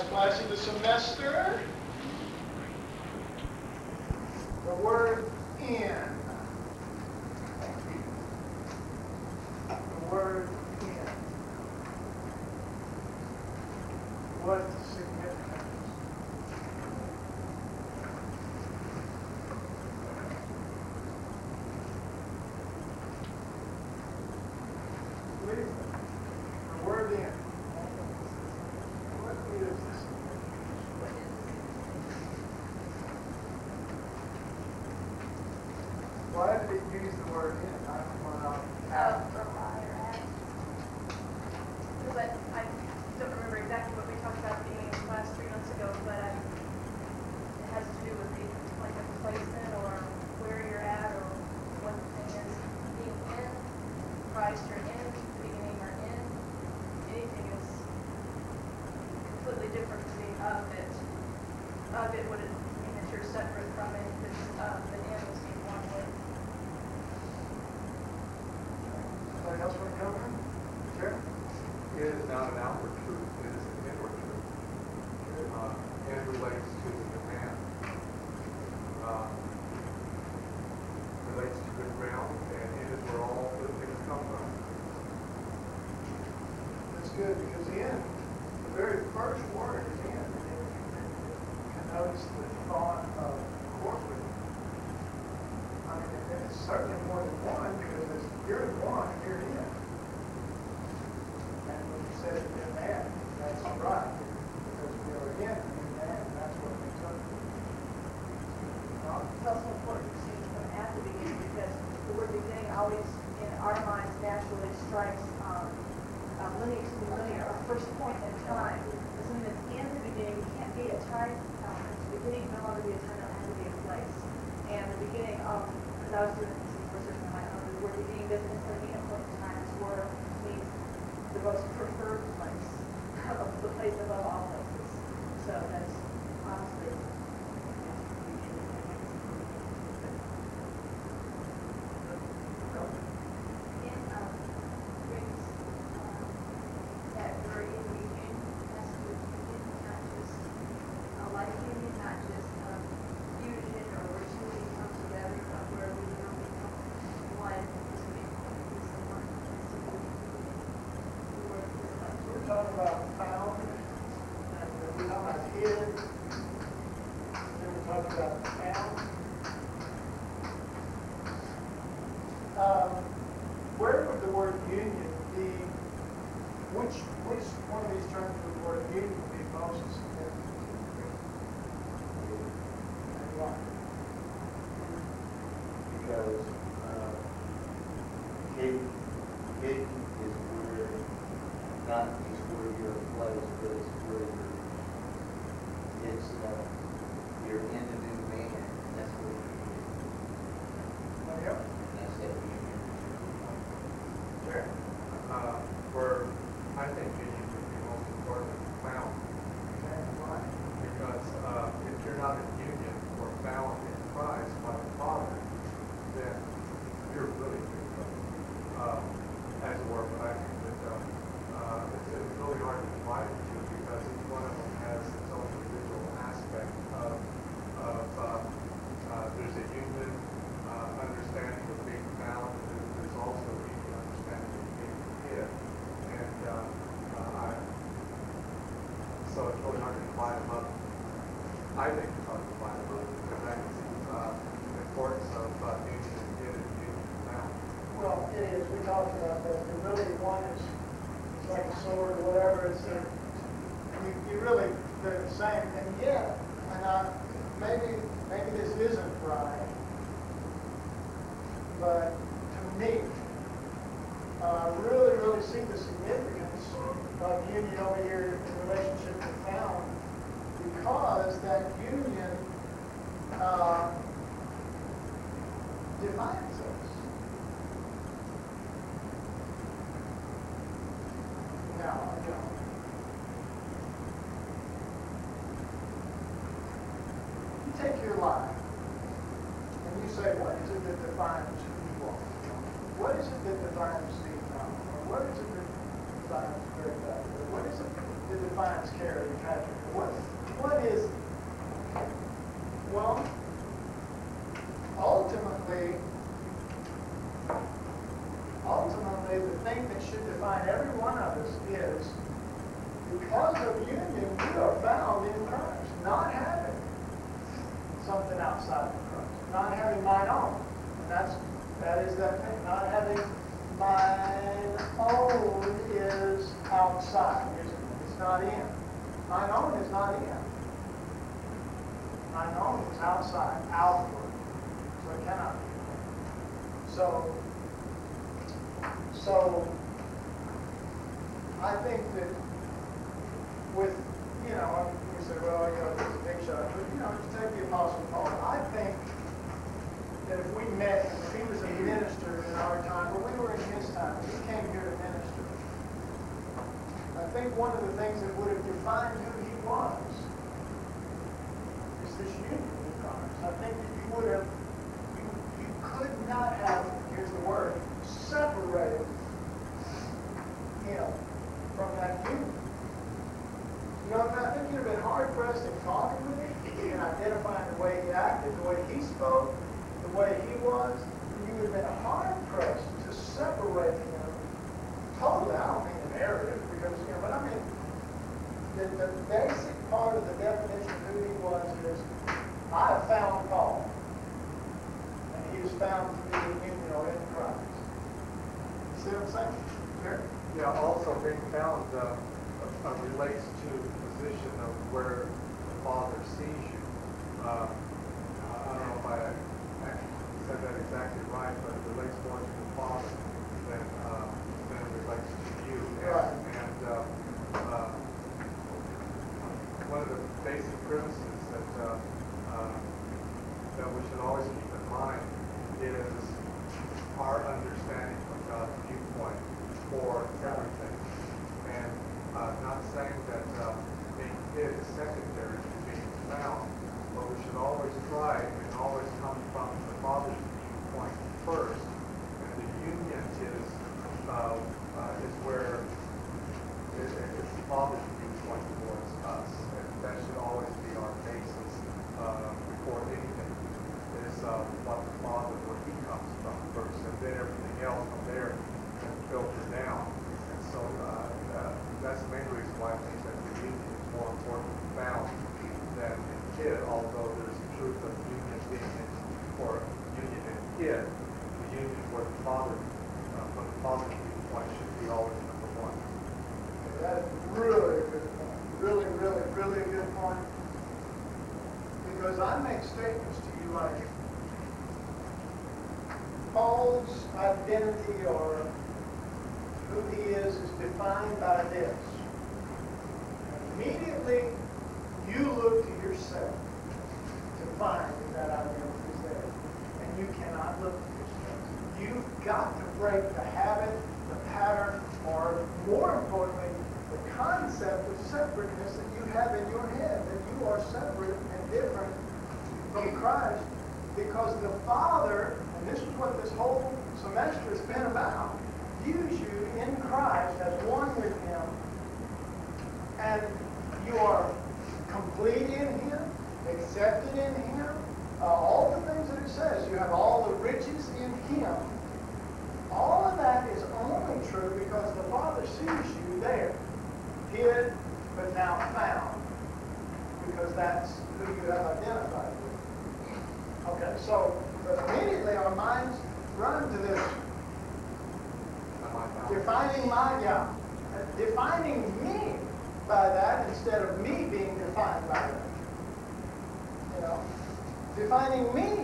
class of the semester. The word in. The word in. What's the significance? Please. The word in. What is the significance? Why did it use the word in? I don't want to Of or by or at. Because I don't remember exactly what we talked about at the beginning of class 3 months ago, but it has to do with the like a placement or where you're at or what the thing is. Being in Christ or in the beginning or in anything is completely different from being of it. Of it would mean that you're separate from it. If it's of, then in is being one with. Anybody else want to come in? Sure. It is not an outward truth, it is an inward truth. It relates to the demand. Relates to good ground, and it is where all good things come from. That's good because in, the very first word is in. It connotes the thought of corporate. I mean, and it's certainly more than one because you're in one and you're in. And when you said in that, that's right. Because we are in that, and that's what we took. It's also important to see from at the beginning because the word beginning always in our minds naturally strikes linear, our first point in time. As soon as in the beginning, it can't be a time element. The beginning can no longer be a time, it has to be a place. And the beginning of, as I was doing this research on my own, the word beginning doesn't necessarily mean a point in time. It's where it means the most preferred place, the place above all places. So that's honestly. We're talking about found, and we're talking about hid, then we're talking about found. Where would the word union be? Which one of these terms would the word union be most significant? And why? Because hidden is where, not just where you're placed, but it's where you're in the new man, and that's where you're hidden. Yep. And that's that union. Sure. Where I think union would be most important is found. Okay, why? Because if you're not in union or found in Christ by the Father, then you're really big trouble. As it were, but I think that it's really hard to divide the two because each one of them has its own individual aspect of there's a union understanding of being found, and there's also a union understanding of being hid. And so it's really hard to divide them up. I think it's hard to divide them up because I can see the importance of union and hid and union and found. Well, it is. We talked about that. And really, one is like a sword or whatever. It's you really they're the same. And yet, maybe this isn't right, but to me, really see the significance of union over here in relationship to found, because that union defines us. Now, you take your life and you say, what is it that defines who you are? What is it that defines Steve Brown? Or what is it that defines Greg Becker? What is it that defines Carrie and Patrick? What Mine own is not in. Mine own is outside, outward. So it cannot be in. So I think that with, you know, we say, well, you know, this is a big shot, but, you know, just take the Apostle Paul. I think that if we met, if he was a minister in our time, or we were in his time, he came here to minister, I think one of the things that would have defined who he was is this union with Christ. I think that you would have, you could not have, here's the word, separated him from that union. You know, I think you'd have been hard-pressed in talking with him and identifying the way he acted, the way he spoke, the way he was. You would have been hard-pressed to separate him totally. I don't mean an area, because, you know, but I mean, the basic part of the definition of who he was is, I have found Paul, and he is found to be in Christ. See what I'm saying? Sure. Yeah, also being found relates to the position of where the Father sees you. I don't know if I said that exactly right, but it relates more to the Father than it relates to you. Right. And one of the basic premises that we should always keep in mind is our understanding from God's viewpoint for everything. And not saying that being hid is secondary to being found, but we should always try and always come from the Father's viewpoint first. And the union is where it's the Father's viewpoint towards us. And that should always be our basis before anything is what the Father, where he comes from first, and then everything else from there can filter down. And so that's the main reason why I think that the union is more important found than in hid, although there's the truth of union being in, or union in hid. The union where the Father, from the Father's viewpoint, should be always number one. That is really a good point. Really, really, really a good point. Because I make statements to you like, Paul's identity or who he is defined by this. Immediately, you look to yourself to find that identity is there. And you cannot look to yourself. You've got to break the habit, the pattern, or more importantly, the concept of separateness that you have in your head, that you are separate and different from Christ, because the Father, and this is what this whole semester has been about, views you in Christ as one with him, and you are complete in him, accepted in him, all the things that it says. You have all the riches in him. All of that is only true because the Father sees you there, hid but now found, because that's who you have identified with. Okay, so but immediately our minds run to this defining me by that instead of me being defined by that. You know, defining me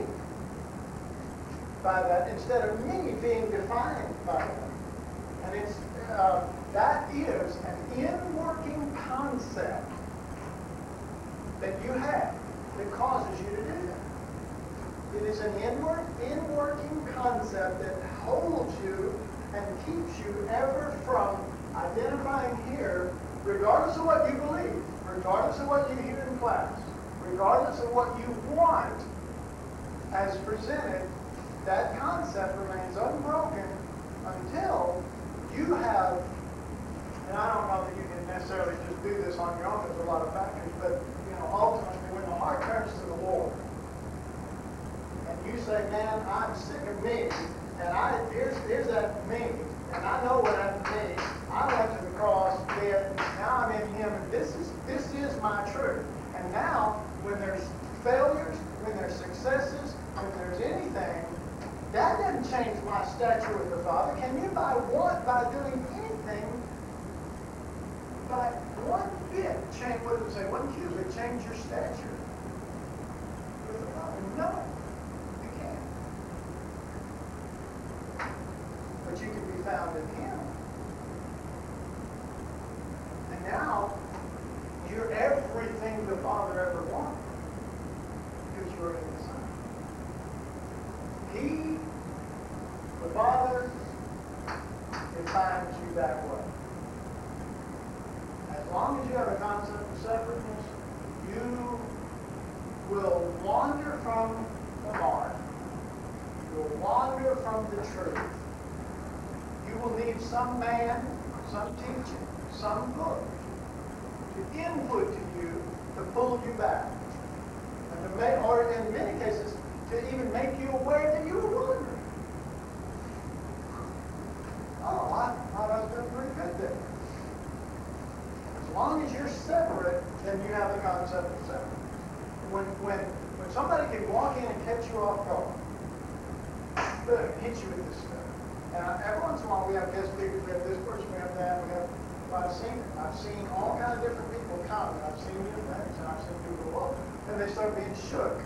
by that instead of me being defined by that. And it's that is an in-working concept that you have that causes you to do that. It is an in-working concept that holds you and keeps you ever from identifying here, regardless of what you believe, regardless of what you hear in class, regardless of what you want as presented, that concept remains unbroken until you have, and I don't know that you can necessarily just do this on your own, there's a lot of factors, but ultimately when the heart turns to the Lord, and you say, man, I'm sick of me, and here's that me, and I know what happened to me. I went to the cross, dead, now I'm in him, and this is my truth. And now, when there's failures, when there's successes, when there's anything, that doesn't change my stature with the Father. Can you by doing anything, by one bit, change? Would change your stature with the Father? No, you can't. But you can be found in Him. And now, you're everything the Father ever wanted, because you're in the Son. He, the Father, defines you that way. As long as you have a concept of separateness, you will wander from the mark. You will wander from the truth. You will need some man, some teaching, some book to input to you to pull you back. And to make, or in many cases, to even make you aware that you were wandering. Oh, I was doing pretty good there. As long as you're separate, then you have the concept of separate. When somebody can walk in and catch you off guard, boom, hit you with this stuff. And every once in a while we have guest speakers, we have this person, we have that, we have. I've seen it. I've seen all kinds of different people come, and I've seen new things, and I've seen people go up, and they start being shook.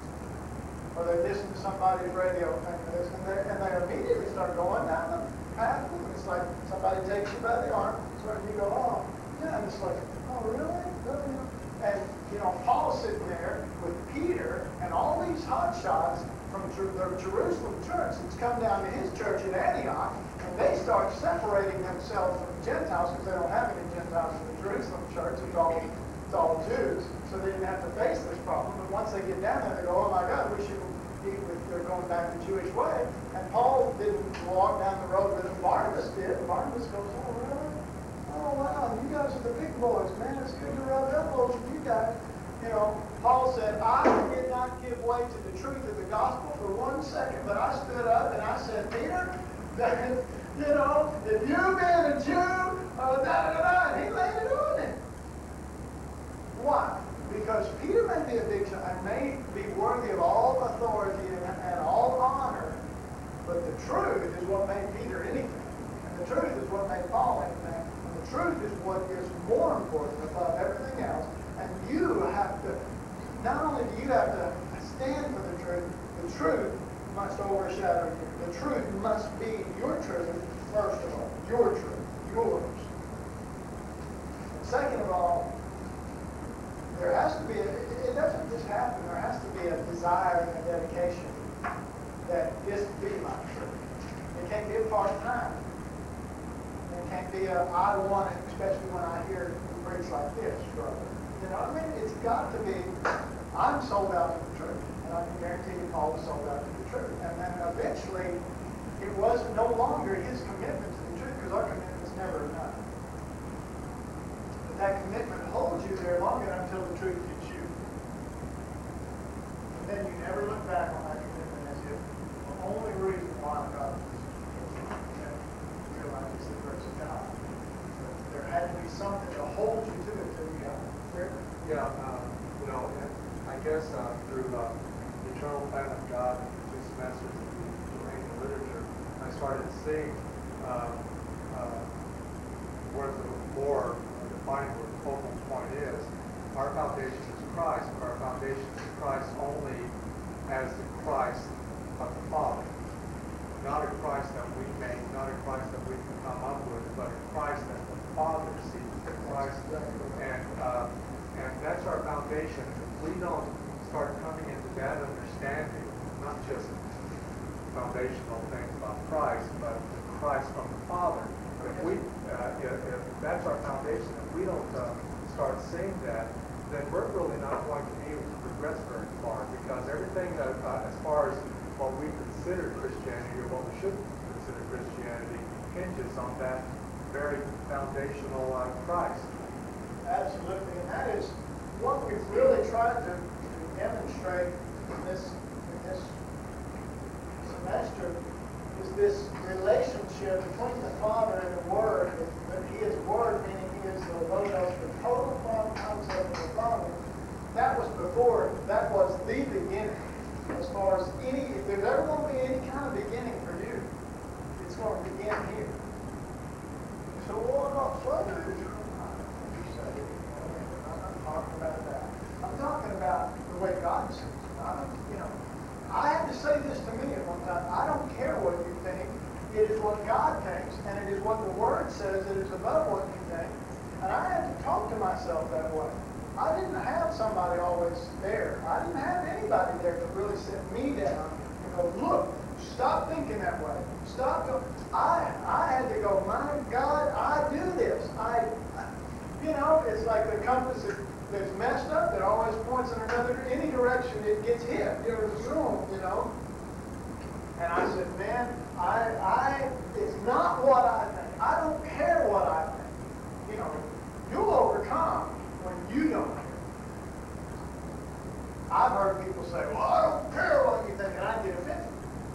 Or they listen to somebody's radio and they immediately start going down the path. It's like somebody takes you by the arm, and you go, oh, yeah, and it's like, oh, really? And, you know, Paul's sitting there with Peter and all these hot shots from the Jerusalem church that's come down to his church in Antioch, and they start separating themselves from the Gentiles because they don't have any Gentiles in the Jerusalem church. It's all Jews. So they didn't have to face this problem. But once they get down there, they go, oh my God, we should eat with, they're going back the Jewish way. And Paul didn't walk down the road with them. Barnabas did. Barnabas goes, oh, really? Oh, wow, you guys are the big boys, man. It's good to rub elbows with you guys. You know, Paul said, I did not give way to the truth of the gospel for 1 second, but I stood up and I said, Peter, you know, if you being a Jew, and he laid it on him. Why? Because Peter may be a big Jew and may be worthy of all authority and all honor, but the truth is what made Peter anything. And the truth is what made Paul anything. And the truth is what is more important above everything else. And you have to, not only do you have to stand for the truth must overshadow you. The truth must be your truth, first of all. Your truth. Yours. And second of all, there has to be, it doesn't just happen, there has to be a desire and a dedication that this be my truth. It can't be a part-time. It can't be a, I want it, especially when I hear you preach like this, brother. You know what I mean? It's got to be, I'm sold out to the truth. And I can guarantee you Paul was sold out to the truth. And then eventually, it was no longer his commitment to the truth, because our commitment's never enough. But that commitment holds you there long enough until the truth hits you. And then you never look back on that commitment as if the only reason why God was realize it's the grace of God. So there had to be something to hold you to it till you got it. Yeah, you know, and I guess through the eternal plan of God, 2 semesters of the ancient literature, I started seeing where the more defining what the focal point is. Our foundation is Christ, but our foundation is Christ only as the Christ of the Father. Not a Christ that we make, not a Christ that we can come up with, but a Christ that the Father sees, the Christ, and that's our foundation. If we don't start coming into that understanding, not just foundational things about Christ, but Christ from the Father. If that's our foundation, if we don't start seeing that, then we're really not going to be able to progress very far, because everything that, as far as what we consider Christianity, or what we should consider Christianity, hinges on that very foundational Christ. Absolutely, and that is what we've really tried to demonstrate in this semester, is this relationship between the Father and the Word. That He is Word, meaning He is the Logos, the total concept of the Father. That was before, that was the beginning. As far as if there's ever going to be any kind of beginning for you, it's going to begin here. So what about Sunday? I'm not talking about that. I'm and it is what the Word says that is above what you think. And I had to talk to myself that way. I didn't have somebody always there. I didn't have anybody there to really sit me down and go, look, stop thinking that way. Stop. I had to go, my God, I do this. It's like the compass that's messed up that always points in any direction it gets hit. It's wrong, And I said, man, it's not what I think. I don't care what I think. You'll overcome when you don't care. I've heard people say, well, I don't care what you think, and I get offended.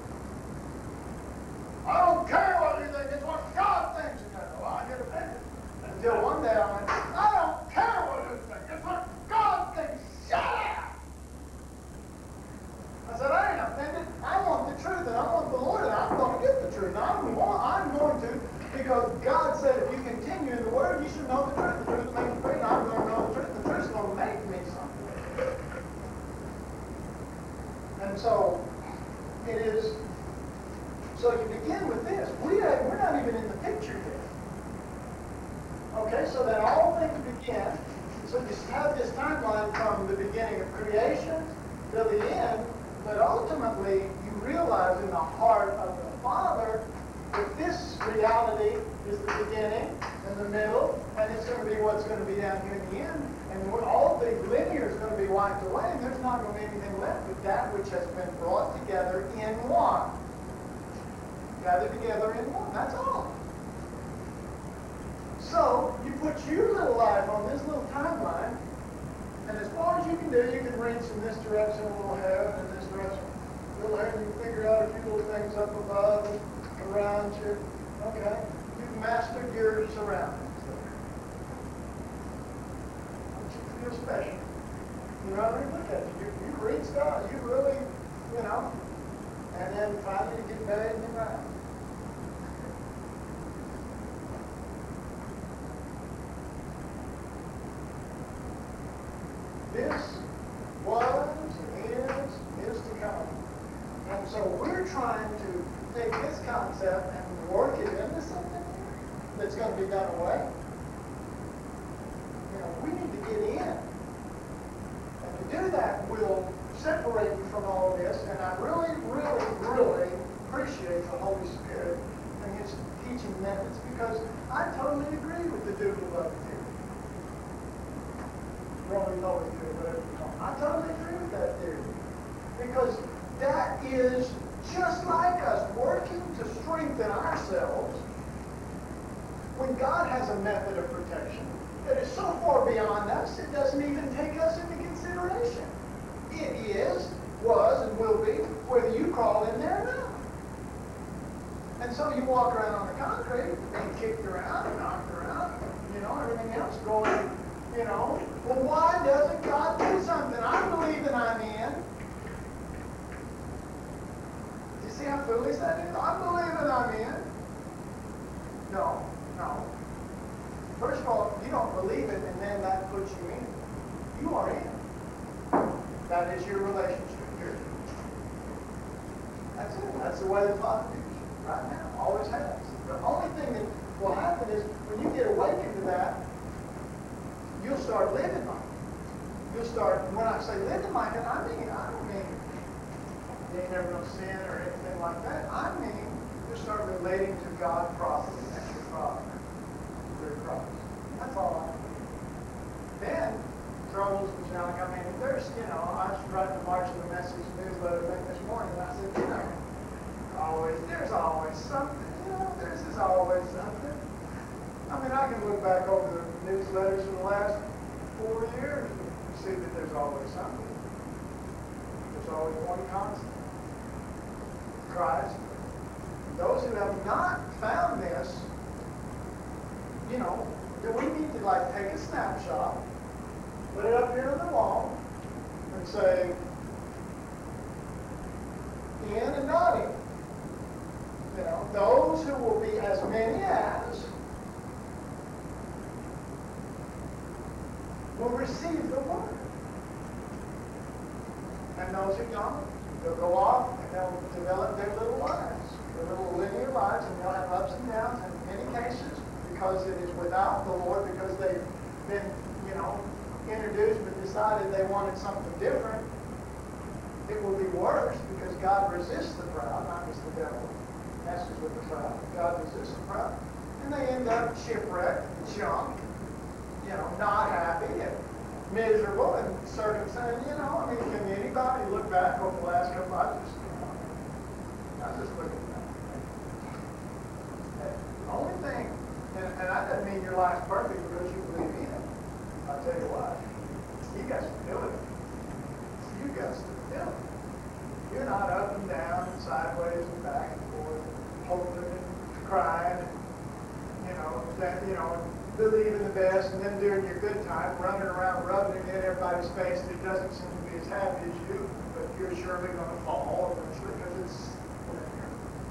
I don't care what you think, it's what God thinks. I get offended. Until one day I went, I don't care what you think, it's what God thinks. Shut up! I said, I ain't offended. I want the truth, and I want the Lord, and I'm going to get the truth. I'm going to, because God said if you continue in the Word, you should know the truth. The truth makes you free, and I'm going to know the truth. The truth's going to make me something. And so, it is, so you begin with this. We're not even in the picture yet. Okay, so then all things begin. So you have this timeline from the beginning of creation to the end, but ultimately you realize in the heart of the Father that this reality is the beginning and the middle, and it's going to be what's going to be down here in the end. And all the linear is going to be wiped away, and there's not going to be anything left but that which has been brought together in one. Gathered together in one. That's all. So, you put your little life on this little timeline, and as far as you can do, you can reach in this direction a little ahead, and this direction a little ahead, and you can figure out a few little things up above and around you. Okay? You've mastered your surroundings there. You feel special. You know what I mean? Look at you. You reach God. You really, and then finally you get buried in the ground. This was, is to come. And so we're trying to take this concept and work it into something that's going to be done away. We need to get in. And to do that will separate you from all this. And I really, really, really appreciate the Holy Spirit and His teaching methods, because I totally agree with the doodle love theory. Rolling over theory, whatever you call it. I totally agree with that theory. Because that is just like us working to strengthen ourselves when God has a method of protection that is so far beyond us, it doesn't even take us into consideration. It is, was, and will be, whether you crawl in there or not. And so you walk around on the concrete, and kicked around, and knocked around, everything else going, well, why doesn't God do something? I believe that I'm in. Do you see how foolish that is? I believe that I'm in. No. First of all, you don't believe it, and then that puts you in. You are in. That is your relationship here. That's it. That's the way the Father is right now. Always has. The only thing that will happen is when you get awakened to that, you'll start living like it. You'll start, when I say living like it, I don't mean you ain't never going to sin or anything like that. I mean, you start relating to God properly. That's your Father. Through Christ. That's all I mean. Then, troubles and junk. There's, I was writing the March of the Message newsletter thing this morning, and I said, there's always something. There's always something. I can look back over the newsletters for the last 4 years and see that there's always something. There's always one constant. Christ. Those who have not found this, do we need to take a snapshot, put it up here on the wall, and say, in and not in. Those who will be as many as will receive the word. And those who don't, they'll go off and they'll develop their little lives, their little linear lives, and they'll have ups and downs, and many cases, because it is without the Lord, because they've been, introduced but decided they wanted something different, it will be worse, because God resists the proud, not just the devil messes with the proud. God resists the proud. And they end up shipwrecked, junk, not happy and miserable and circumcised. Can anybody look back over the last couple of years? I just look at that. The only thing, and that doesn't mean your life's perfect because you believe in it. I'll tell you what, you got stability. You got stability. You're not up and down and sideways and back and forth, hoping and crying and, believe in the best, and then during your good time, running around rubbing it in everybody's face that doesn't seem to be as happy as you, but you're surely going to fall eventually because it's linear.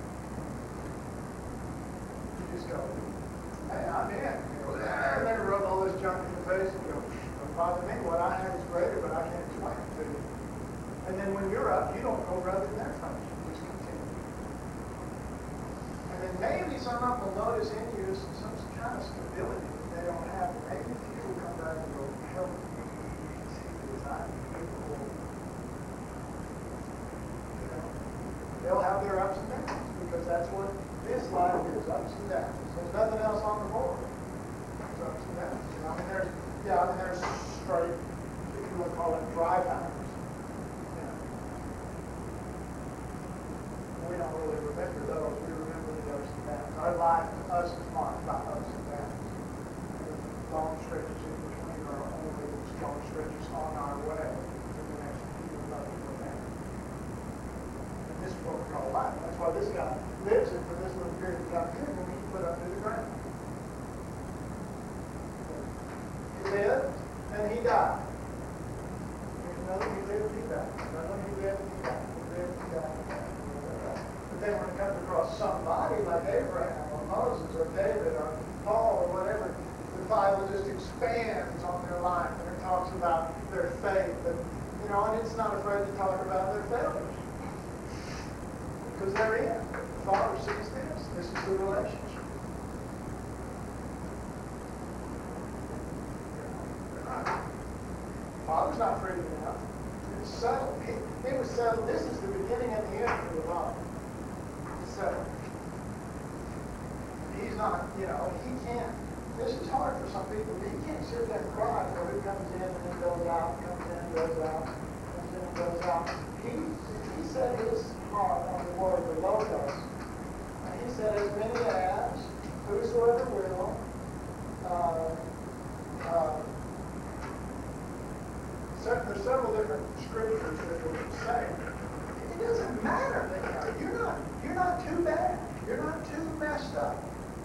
You just go, hey, I'm in. And then rub all this junk in your face and go, don't bother me. What I have is greater, but I can't explain it to you. And then when you're up, you don't go rub it in their face. You just continue. And then maybe some of them will notice in you some kind of stability that they don't have. Maybe a few will come back and go, help me. See, I'm capable. They'll have their ups and downs because that's what this life is, ups and downs. There's nothing else on the board. There's ups and downs. There's straight, if you want to call it dry times. We don't really remember those. We remember the ups and downs. Our life to us is marked by ups and downs. Long stretches in between are only long stretches on our way to the next few months of man. And this is what we call life. That's why this guy lives it for this little period of time here, and then he's put under the ground. He lived and he died. There's another he lived, he died. Another he lived, he died. He lived, he died, he died. But then when it comes across somebody like Abraham or Moses or David or Paul or whatever, the Bible just expands on their life and it talks about their faith and it's not afraid to talk about their failures because they're in. The Father sees this. This is the relationship. The Father's not freaking out. It's settled. It was settled. This is the beginning and the end for the Father. Settled. He's not, he can't. This is hard for some people. He can't sit there and cry for it comes in and then goes out, comes in and goes out, comes in and goes out. He set his heart on the word, the Logos. And he said, as many as, whosoever will, there's several different scriptures that will say, it doesn't matter that you're not too bad. You're not too messed up.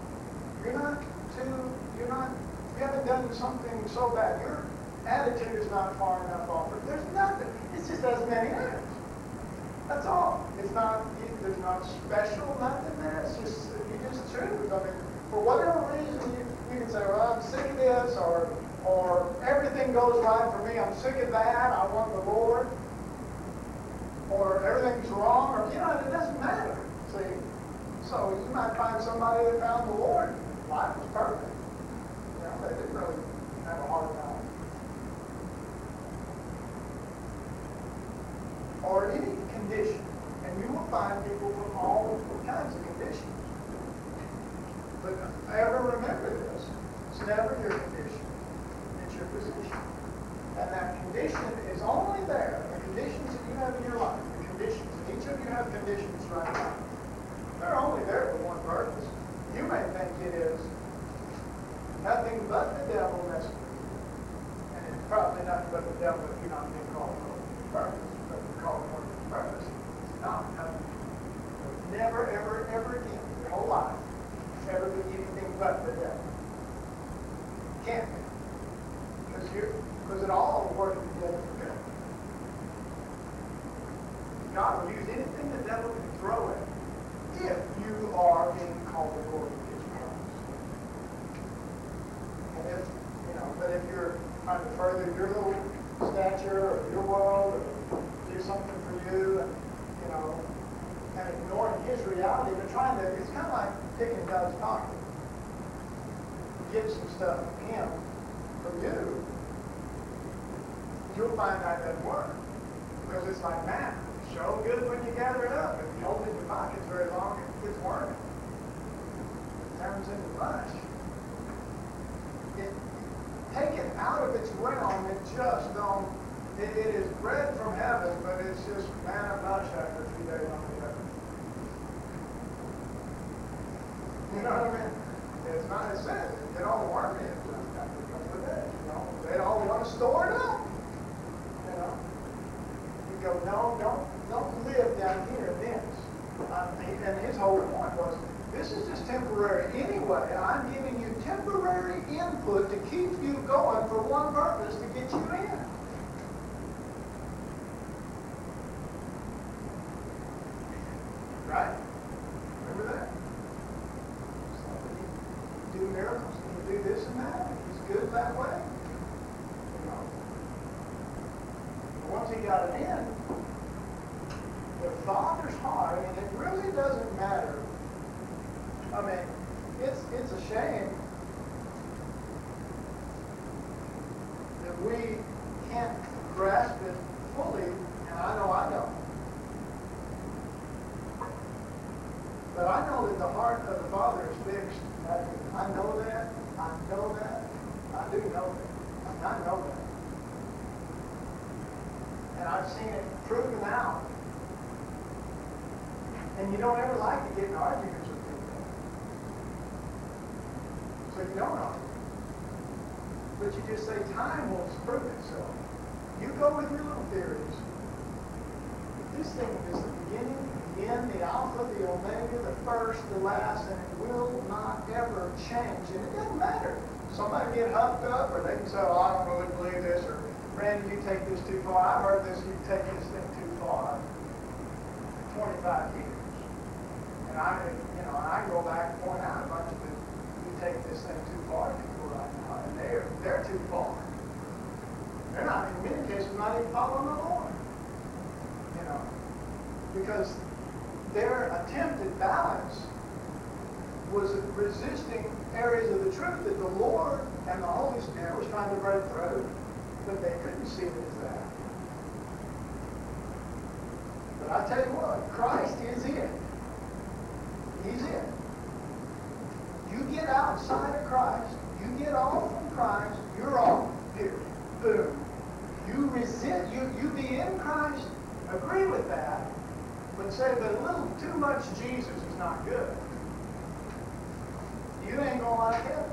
You haven't done something so bad. Your attitude is not far enough off. There's nothing. It's just as many as. That's all. There's not special nothing there. It's just, you just choose. For whatever reason, you can say, well, I'm sick of this, or everything goes right for me. I'm sick of that. I want the Lord. Or everything's wrong, or, it doesn't matter. See? So you might find somebody that found the Lord. Life was perfect. They didn't really have a hard time. Or any condition. And you will find people from all kinds of conditions. But ever remember this. It's never your condition. It's your position. And that condition is only there. The conditions that you have in your life. The conditions. And each of you have conditions right now. They're only there for one purpose. You may think it is nothing but the devil messing with you. And it's probably nothing but the devil if you're not being called for his purpose. But you're called for his purpose. It's not nothing. Never, ever, ever again, your whole life, ever be anything but the devil. Can't be. Because it all will work together for good. God will use anything the devil can throw at you if you are being called according to his promise. And but if you're trying to further your little stature or your world or do something for you and ignoring his reality, but it's kind of like picking God's pocket. stuff from him, from you, you'll find that doesn't work. Because it's like, man, it's so good when you gather it up. If you hold it in your pockets very long, it gets wormy. It turns into mush. Taken out of its realm, it just don't, it is bread from heaven, but it's just manna mush after 3 days on the earth. You know what I mean? It's not, it says, it get all wormy after a couple of days, you know. They all want to store it up, you know. You go, no, don't live down here in this. And his whole point was, this is just temporary anyway. I'm giving you temporary input to keep you going for one purpose, to get you in. Right? Remember that? So he do miracles, he do this and that. He's good that way. You know. But once he got it in, the Father's heart, I mean, it really doesn't matter. I mean, it's a shame that we can't grasp it fully, and I know I don't. But I know that the heart of the Father is fixed. I know that. I know that. I do know that. I know that. And I've seen it proven out. And you don't ever like to get in arguments with people. So you don't argue. But you just say time will prove itself. You go with your little theories. But this thing is the beginning, the end, the alpha, the omega, the first, the last, and it will not ever change. And it doesn't matter. Somebody get huffed up, or they can say, oh, I don't really believe this, or Randy, you take this too far. I heard this, you take this thing too far. 25 years. And I go back and point out a bunch of it. You take this thing too far, people right now, and they're too far. They're not, in many cases, not even following the Lord. You know, because their attempted balance was resisting areas of the truth that the Lord and the Holy Spirit was trying to break through, but they couldn't see it as that. But I tell you what, Christ is it. He's it. You get outside of Christ, you get off from Christ, you're off. Period. Boom. You resist, you be in Christ, agree with that, but say that a little too much Jesus is not good. You ain't gonna like it.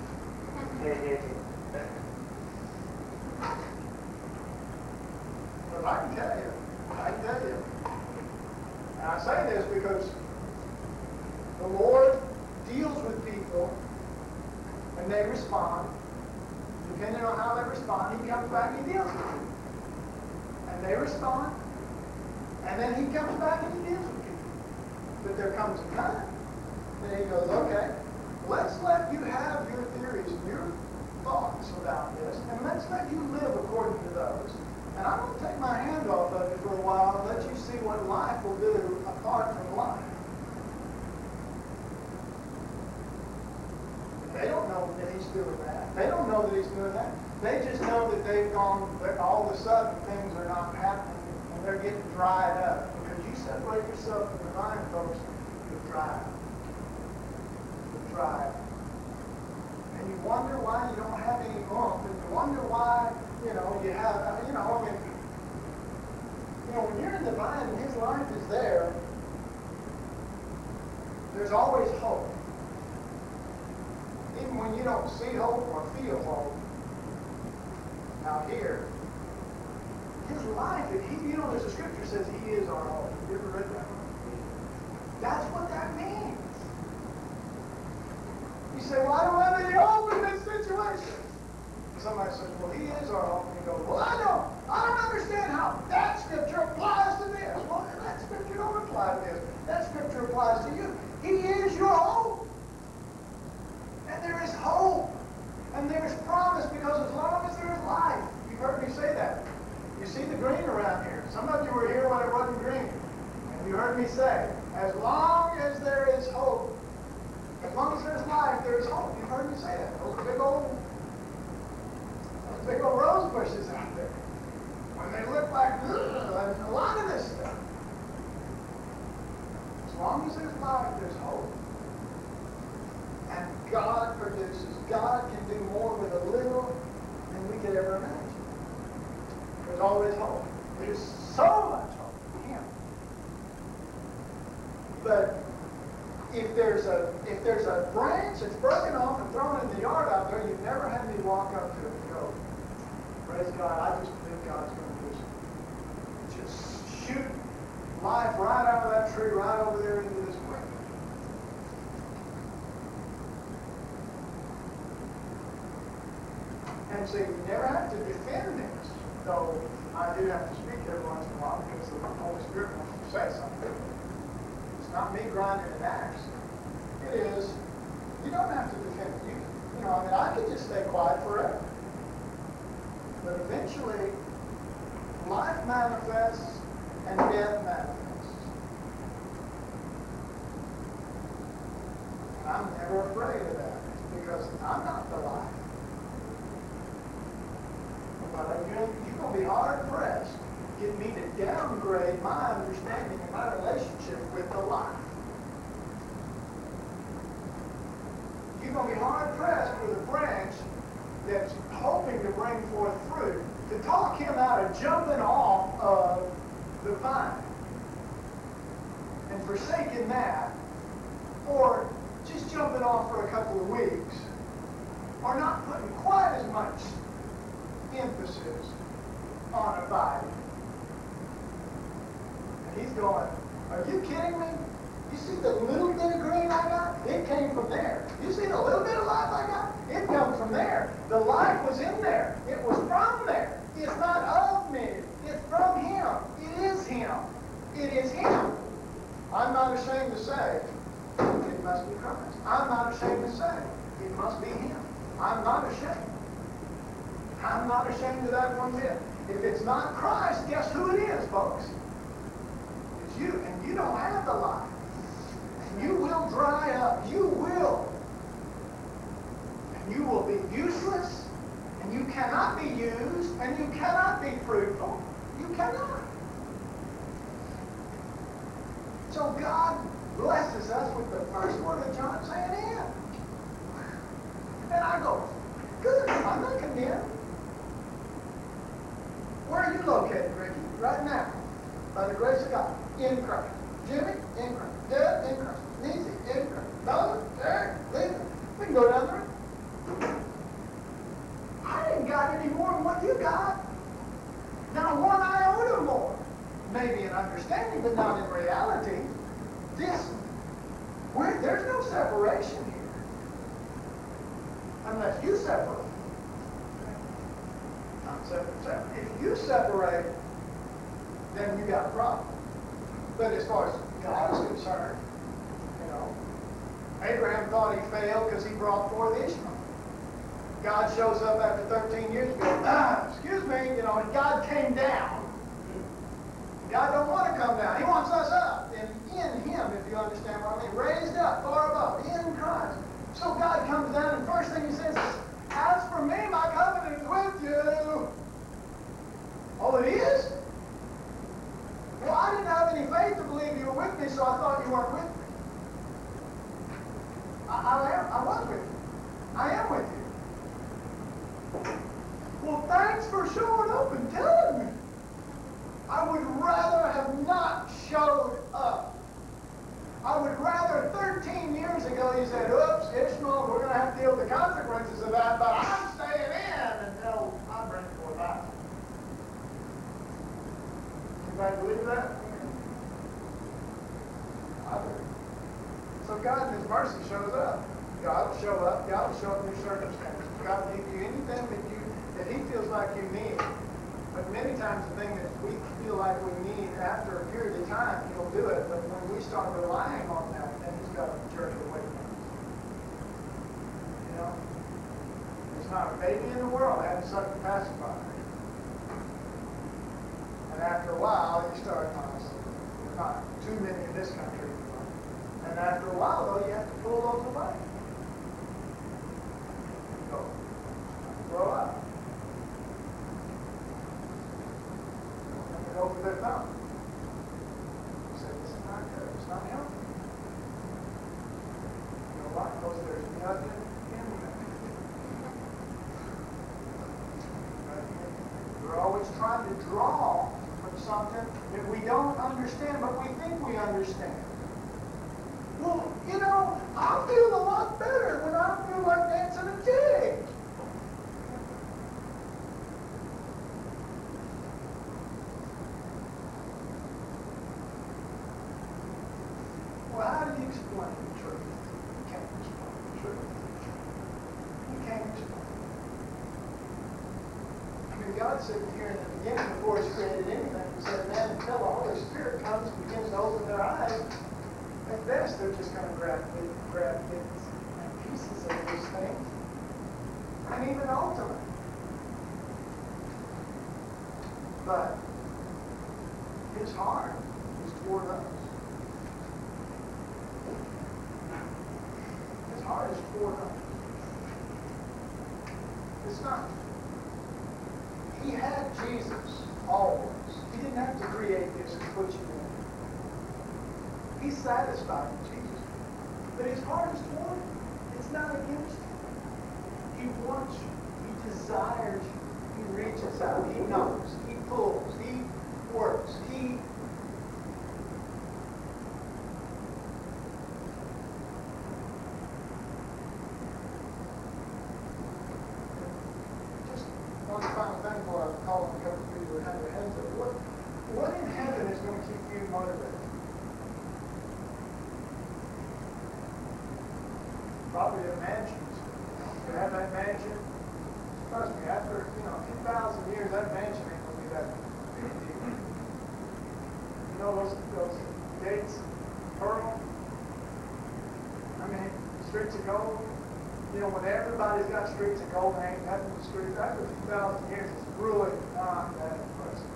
But I can tell you, and I say this because the Lord deals with people and they respond. Depending on how they respond, he comes back and he deals with you. And they respond, and then he comes back and he deals with you. But there comes a time that he goes, okay, let's let you have your theories and your thoughts about this, and let's let you live according to those. And I'm going to take my hand off of you for a while and let you see what life will do apart from life. They don't know that he's doing that. They don't know that he's doing that. They just know that they've gone, that all of a sudden things are not happening and they're getting dried up. Because you separate yourself from the vine, folks, you're dry. You're dry. And you wonder why you don't have any oomph, and you wonder why, you have, when you're in the vine and his life is there, there's always hope. Even when you don't see hope or feel hope out here, his life, there's a scripture says he is our hope. Have you ever read that one? That's what that means. You say, well, I don't have any hope in this situation. Somebody says, well, he is our hope. And you go, well, I don't understand how that scripture applies to this. Well, that scripture don't apply to this. That scripture applies to you. He is your hope. And there is hope. And there is promise, because as long as there is life, you've heard me say that. You see the green around here. Some of you were here when it wasn't green. And you heard me say, as long as there is hope, As long as there's life, there's hope. You've heard me say that. Those big old rose bushes out there. When they look like, and a lot of this stuff. As long as there's life, there's hope. And God produces. God can do more with a little than we could ever imagine. There's always hope. There's so much hope in Him. But if there's a branch that's broken off and thrown in the yard out there, you've never had me walk up to it and go, praise God, I just believe God's going to do something. Just shoot life right out of that tree, right over there into this way. And so you never have to defend this, though I do have to speak every once in a while because the Holy Spirit wants to say something. It's not me grinding an axe. It is, you don't have to defend it. You know, I mean, I could just stay quiet forever. But eventually, life manifests and death manifests. And I'm never afraid of that because I'm not the life. But you're going to be hard pressed to get me to downgrade my understanding and my relationship with the life. You're going to be hard pressed with a branch that's hoping to bring forth fruit to talk him out of jumping off of the vine and forsaking that, or just jumping off for a couple of weeks, or not putting quite as much emphasis on abiding. And he's going, are you kidding me? You see the little bit of green I got? It came from there. You see the little bit of life I got? It comes from there. The life was in there. It was from there. It's not of me. It's from Him. It is Him. It is Him. I'm not ashamed to say it must be Christ. I'm not ashamed to say it must be Him. I'm not ashamed. I'm not ashamed of that one bit. If it's not Christ, guess who it is, folks? It's you. And you don't have the life. And you will dry up. You will. And you will be useless. And you cannot be used. And you cannot be fruitful. You cannot. So God blesses us with the first word of John saying, in. And I go, good. I'm not condemned. Where are you located, Ricky? Right now. By the grace of God. In Christ. Jimmy? In Christ. Deb? In Christ. Nancy? In Christ. Bella? Eric? Lisa? We can go down the road. I didn't got any more than what you got. Not one iota more. Maybe in understanding, but not in reality. There's no separation here. Unless you separate. Not separate. If you separate, then you got a problem. But as far as God is concerned, you know, Abraham thought he failed because he brought forth Ishmael. God shows up after 13 years and goes, excuse me, you know, and God came down. God don't want to come down. He wants us up and in Him, if you understand what I mean. Raised up, far above, in Christ. So God comes down and first thing He says is, as for me, my covenant is with you. Oh, it is? Well, I didn't have any faith to believe you were with me, so I thought you weren't with me. I was with you. I am with you. Well, thanks for showing up and telling me. I would rather have not showed up. I would rather 13 years ago you said, oops, Ishmael, we're going to have to deal with the consequences of that, but I'm staying in until I bring forth out. Anybody believe that? I do. So God in His mercy shows up. God will show up. God will show up in your circumstances. God will give you anything that He feels like you need. But many times the thing that we feel like we need, after a period of time, He'll do it. But when we start relying on that, then He's got to jerk it away from us. You know? There's not a baby in the world that hasn't sucked a pacifier. And after a while, you start, honestly, there's not too many in this country, And after a while, though, you have to pull those away. Go. Grow up. And they open their thumb. You say, this is not good. It's not healthy. You know why? Because there's nothing in them. We're always trying to draw from something that we don't understand, but we think we understand. Well, you know, I feel a lot better when I feel like dancing a jig. Well, how do you explain the truth? You can't explain the truth. You can't explain it. I mean, God said here in the beginning, before He created anything, He said, man, until the Holy Spirit comes and begins to open their eyes, at best, they're just going to grab bits and pieces of these things. And even ultimate. But His heart is toward us. His heart is toward us. It's not. He had Jesus always. He didn't have to create this and put you in. He's satisfied with Jesus. But His heart is toward you. It's not against you. He wants you. He desires you. He reaches out. He knows. He pulls. He works. He just one final thing before I call on a couple of people who have their hands up. What in heaven is going to keep you motivated? Probably a mansion. You have that mansion. Trust me, after 2,000 years, that mansion ain't gonna be that big a deal. You know those gates, pearl. I mean, streets of gold. You know, when everybody's got streets of gold, and ain't nothing but streets. After 2,000 years, it's really not that impressive.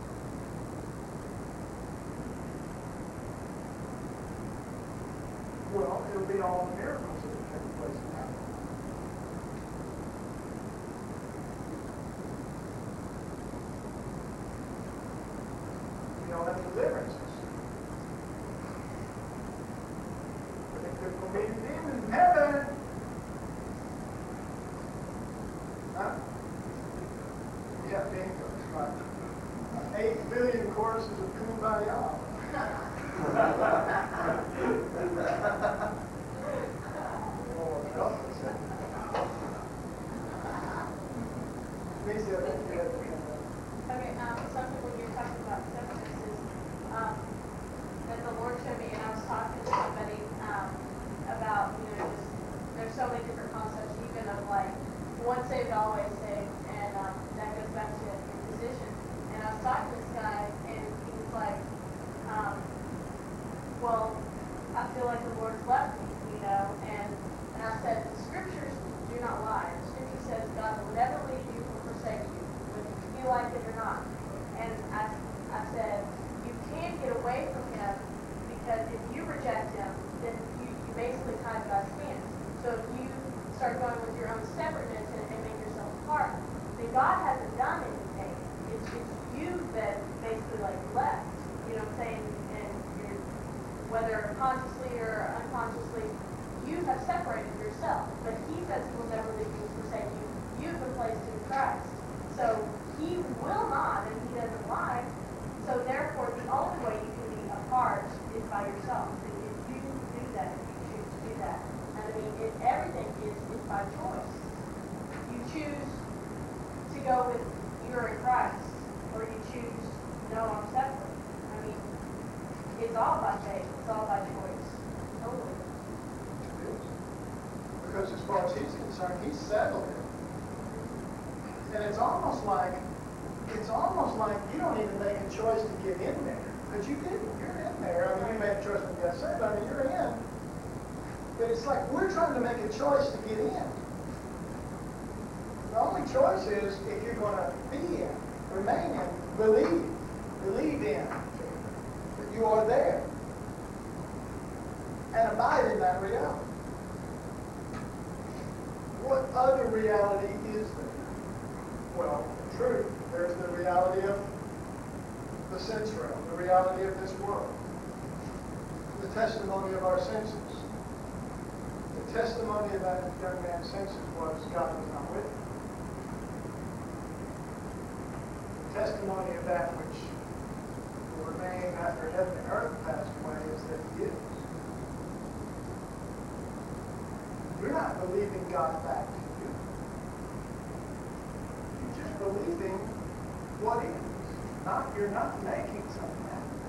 Well, it'll be all the miracles that have taken place in that. You know, and deliverances. I think there's going to be demons in heaven. Huh? Yeah, bingo. Right. 8 billion courses of Kumbaya. Okay, something when you're talking about substances, that the Lord showed me, and I was talking to somebody about, just, there's so many different concepts, even of like, once saved, always saved, and that goes back to your position. And I was talking to this guy, and he was like, well, I feel like the Lord's left me, and I said, the scriptures do not lie. The scripture says God will never leave you or forsake you, whether you feel like it or not. And I said, you can't get away from Him, because if you reject Him, then you basically tie God's hands. So if you start going with your own separateness and make yourself apart, then God hasn't done anything. It's you that basically like left. You know what I'm saying? And you're, whether consciously or unconsciously, you have separated yourself. But He says He will never leave you or forsake you. You've been placed in Christ. So He will not, and He doesn't lie. So therefore, the only way you can be apart is by yourself. If you do that, if you choose to do that. And I mean, everything is by choice. You choose to go with you're in Christ, or you choose, no, I'm separate. I mean, it's all by faith. It's all by choice. Totally. It is. Because as far as He's concerned, He's settled it. And it's almost like you don't even make a choice to get in there. Because you didn't. You're in there. I mean, you made a choice when you got saved. I mean, you're in. But it's like we're trying to make a choice to get in. The only choice is if you're going to be in, remain in, believe in, that you are there. and abide in that reality. What other reality is there? Well, true, there's the reality of the sense realm, the reality of this world, the testimony of our senses. The testimony of that young man's senses was God was not with him. The testimony of that which will remain after heaven and earth passed away is that he is. You're not believing God back to you. You're just believing what is. You're not making something happen.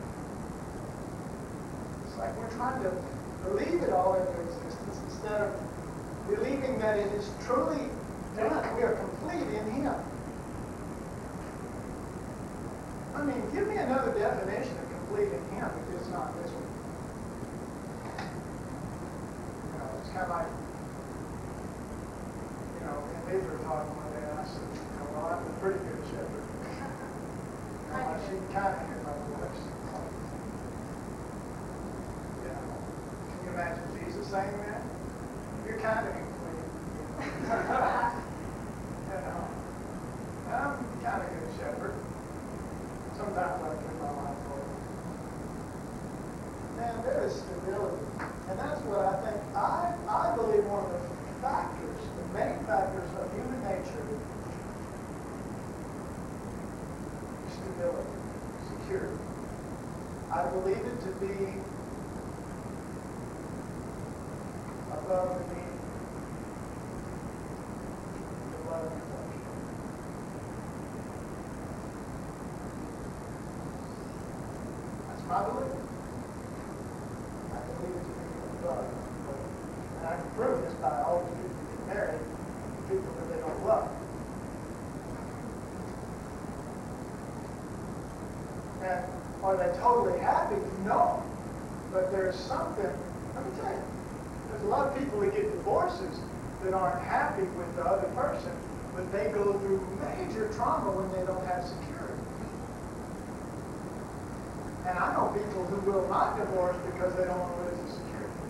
It's like we're trying to believe it all into existence instead of believing that it is truly done. We are complete in Him. I mean, give me another definition of complete in Him if it's not this one. It's kind of like, in Luther talking one day, and I said, well, I'm a pretty good shepherd. She kind of hear my voice. Can you imagine Jesus saying that? You're kind of complete. I'm kind of good shepherd. Sometimes I give my life for it. Man, there is stability. And that's what I think, I believe one of the factors, the main factors of human nature, is stability, security. I believe it to be above the need, the love and affection. That's my belief. I believe it to be above. And I can prove this by all the people who get married, people that they don't love. And are they totally happy? No. But there's something, let me tell you, there's a lot of people that get divorces that aren't happy with the other person, but they go through major trauma when they don't have security. And I know people who will not divorce because they don't want to lose the security.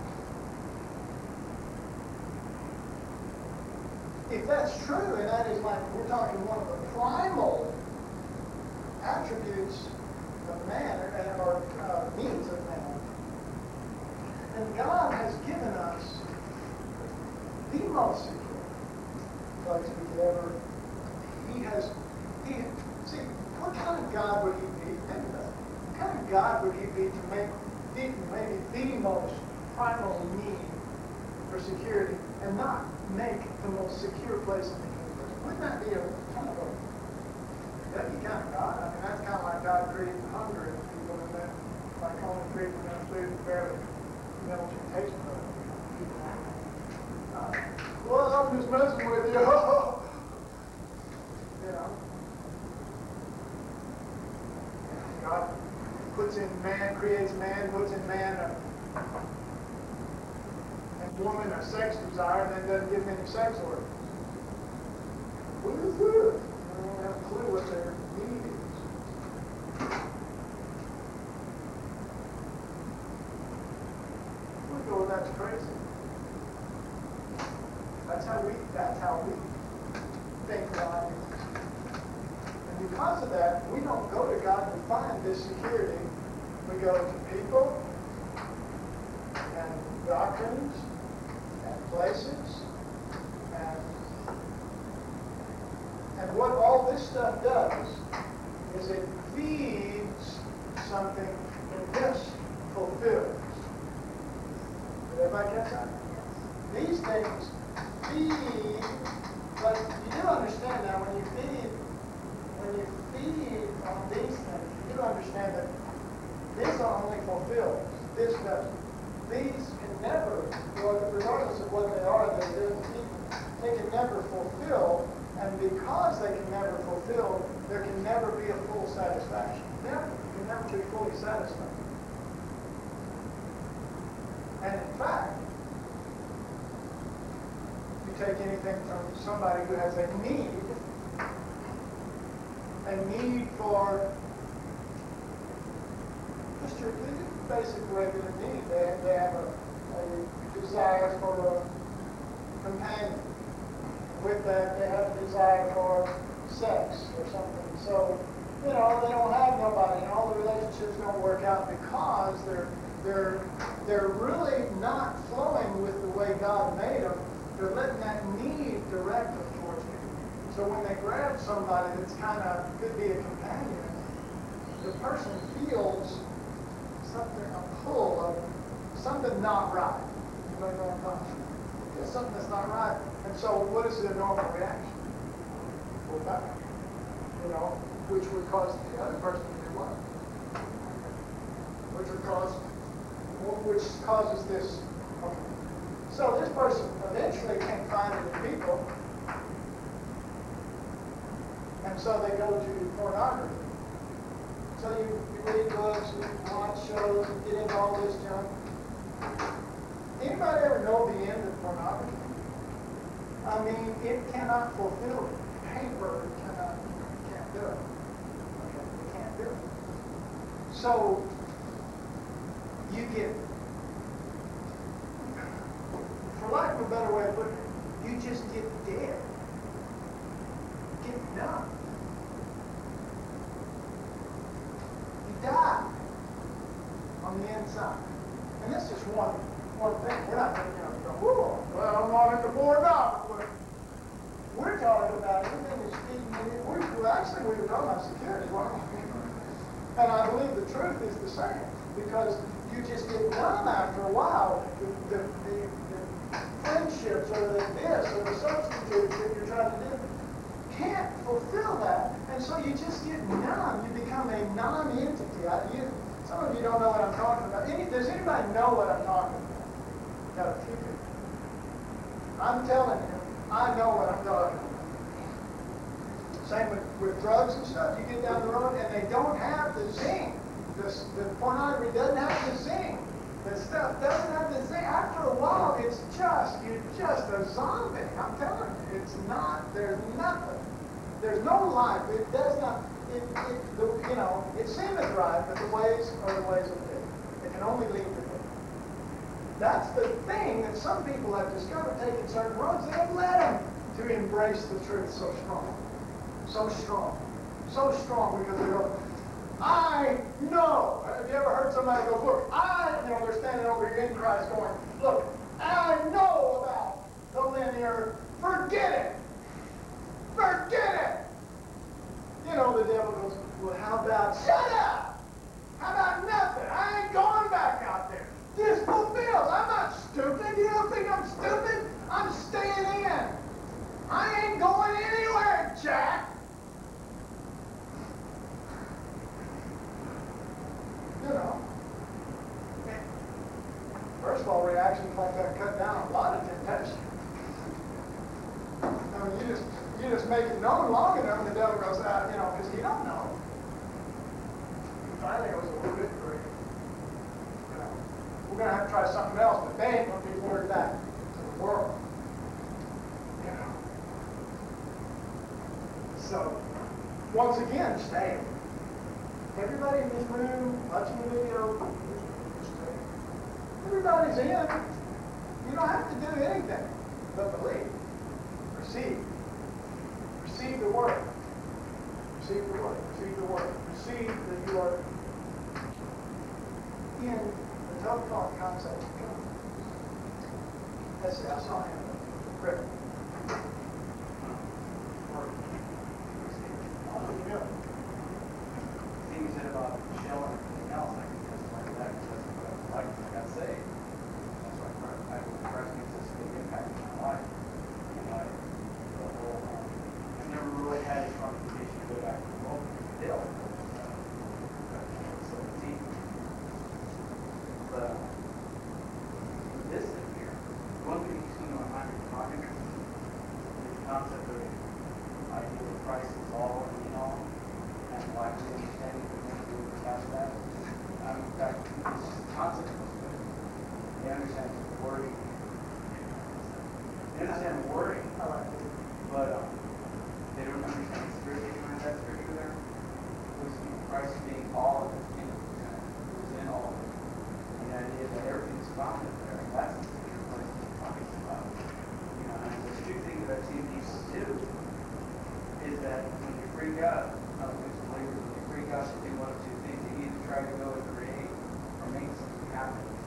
If that's true, and that is like, we're talking one of the primal attributes of man, or needs of man, and God has given us the most secure place we could ever. See, what kind of God would He be? Think about it. What kind of God would He be to make maybe the most primal need for security and not make the most secure place in the universe? Wouldn't that be a kind of a that'd be kind of God? I mean, that's kind of like God creating hunger in people, and then like only creating enough food to barely melt your taste buds. Well, I'm just messing with you. God puts in man, creates man, puts in man and woman a sex desire, and then doesn't give them any sex organs. Woo-hoo! They don't have a clue what their need is. We go, that's crazy. That's how we think God is. And because of that, we don't go to God to find this security. We go to people and doctrines and places and what all this stuff does is it feeds something that this fulfills. Did everybody catch that? These things feed, but you do understand now when you feed on these things, you do understand that this only fulfills, this doesn't. These can never, regardless of what they are, they can never fulfill, and because they can never fulfill, there can never be a full satisfaction. Never. You can never be fully satisfied. And in fact, you take anything from somebody who has a need for just your basic regular need. They have a desire for a companion. With that, they have a desire for sex or something. So, you know, they don't have nobody, and all the relationships don't work out because they're really not flowing with the way God made them. They're letting that need direct them towards me. So when they grab somebody that's kind of could be a companion, the person feels something, a pull of something not right. Anybody know what I'm talking about? There's something that's not right. And so what is the normal reaction? Pull back. You know, which would cause the other person to do what? Which causes this. Okay. So this person eventually can't find any people. And so they go to pornography. So you read books, you watch shows, you get into all this junk. Anybody ever know the end of pornography? I mean, it cannot fulfill it. Paper can't do it. Okay, it can't do it. So you get, for lack of a better way of putting it, you just get dead. Get numb. You die on the inside. And this is one thing. We're not thinking of, well, I'm not into pornography. We're talking about everything that's feeding you. We were talking about security, weren't we? And I believe the truth is the same. Because you just get numb after a while. The friendships or the this or the substitutes that you're trying to do can't fulfill that. And so you just get numb. You become a non-entity. Some of you don't know what I'm talking about. Does anybody know what I'm talking about? Got a few people. I'm telling you, I know what I'm talking about. Same with drugs and stuff. You get down the road and they don't have the zing. The pornography doesn't have the zing. The stuff doesn't have the zing. After a while, you're just a zombie. I'm telling you, it's not. There's nothing. There's no life. It does not. It seemeth right, but the ways are the ways of death. It can only lead to death. That's the thing that some people have discovered, taking certain roads. They have led them to embrace the truth so strong. So strong. So strong because they go, I know. Have you ever heard somebody go, look, they're standing over here in Christ going, look, I know about the linear. Forget it. Forget it. You know, the devil goes, well, how about, shut up. How about nothing? I ain't going back out there. This fulfills. I'm not stupid. You don't think I'm stupid? I'm staying in. I ain't going anywhere, Jack. You know. First of all, reactions like that cut down a lot of temptation. I mean, you just make it known long enough, and the devil goes out, because he don't know. Finally, it was a little bit free. We're going to have to try something else, but they ain't going to be word back to the world. So, once again, stay. Everybody in this room watching the video, stay. Everybody's in. You don't have to do anything but believe. Receive. Receive the word. Receive the word. Receive the word. Receive that you are in the total concept of God. That's it. I saw him. Rick. Things said about Michelle and everything else, I can testify to that because that's what I got saved. That's why Christ makes such a big impact in my life. I never really had a strong conviction to go back to the world because they all so deep. But this in here, one thing you see in my mind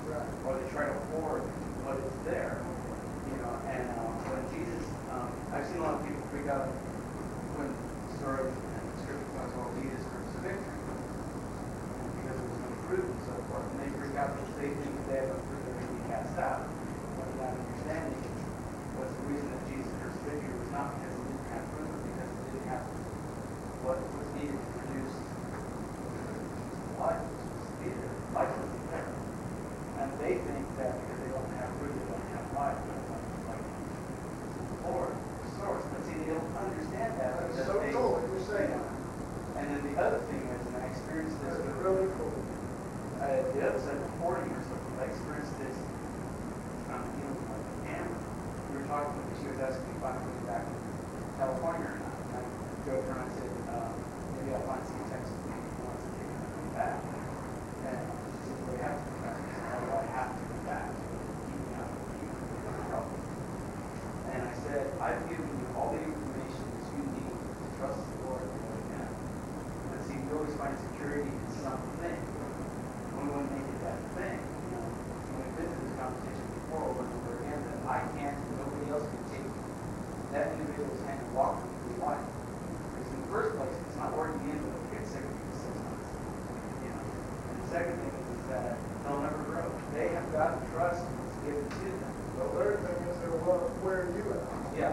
Right. or they try to hoard what is there. You know, and when Jesus, I've seen a lot of people freak out when stories and scripture talks about Jesus' the victory, because there was no fruit and so forth, and they freak out because they think they have a fruit that may be cast out. What they're not understanding was the reason that Jesus' first victory was not because he didn't have fruit, but because he didn't have what was needed to produce life, which was needed. Life wasn't there. And they think that because they don't have fruit, they don't have life. But it's like Lord, source. But see, they don't understand that. That's because so they, cool that you're saying you know, that. and then the other thing is, and I experienced this That's with really cool. the other side of hoarding or something. I experienced this, you know, like Amber. We were talking with her, she was asking me if I'm going back to California or not. And I joked around and said, maybe I'll find some Texas people who wants to take me to come back. And she said, well, you have to come back. I said, why do I have to come back? Keep me out of trouble. And I said, I've given you all the information that you need to trust the Lord and know Him. But see, we always find security in something. We want to make it that thing. You know, we've been through this conversation before over and over again that I can't, nobody else can take that individual's hand and walk them through life. Because in the first place, it's not working in with them to get sick of you for 6 months. You know. And the second thing is that they'll never grow. They have got to trust what's given to them. The third thing is they'll love where you at. Yeah.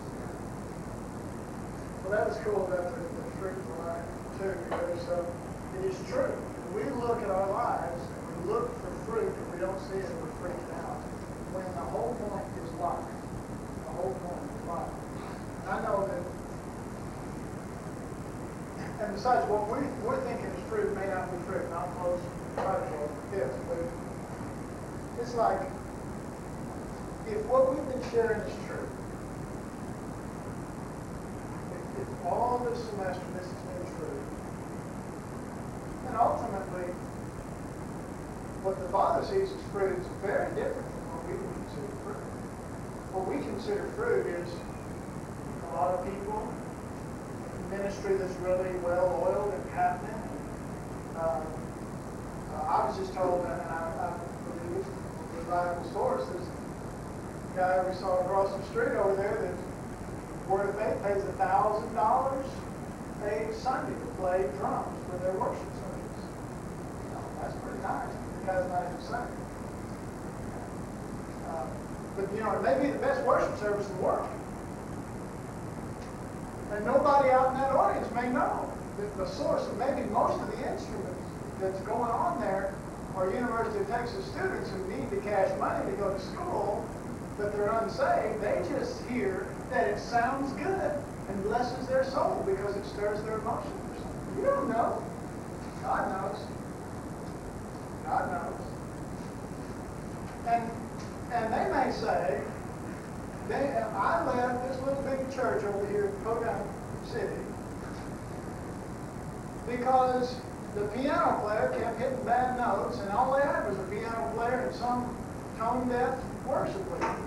Well, that was cool about the fruitful life too, because it is true. When we look at our lives and we look for fruit and we don't see it, we're freaking out. When the whole point is life. The whole point is life. And I know that, and besides, what we're thinking is fruit may not be fruit, and I'll close right with this, but it's like, if what we've been sharing is true, if all this semester this has been true, then ultimately, what the Father sees as fruit is very different from what we would consider fruit. What we consider fruit is a lot of people, ministry that's really well oiled and happening. I was just told, and I believe it's a reliable source, there's a guy we saw across the street over there that Word of Faith pays $1,000 a Sunday to play drums for their worship service. You know, that's pretty nice. The guy's not even saved. But you know, it may be the best worship service in the world. And nobody out in that audience may know that the source of maybe most of the instruments that's going on there are University of Texas students who need to cash money to go to school, but they're unsaved. They just hear that it sounds good and blesses their soul because it stirs their emotions or something. You don't know. God knows. God knows. And they may say, I left this little big church over here in Podunk City because the piano player kept hitting bad notes, and all they had was a piano player and some tone-deaf worship leader.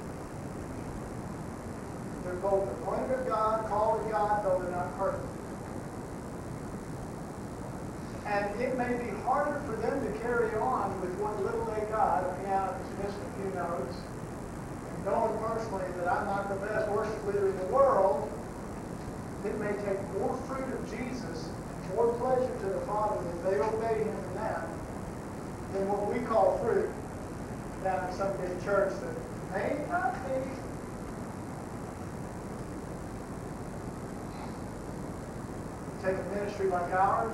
They're both appointed of God, called of God, though they're not perfect. And it may be harder for them to carry on with what little they got, a piano that's missed a few notes, and knowing personally that I'm not the best worship leader in the world. It may take more fruit of Jesus, more pleasure to the Father that they obey Him in that, than what we call fruit down in some big church that may not be. Take a ministry like ours.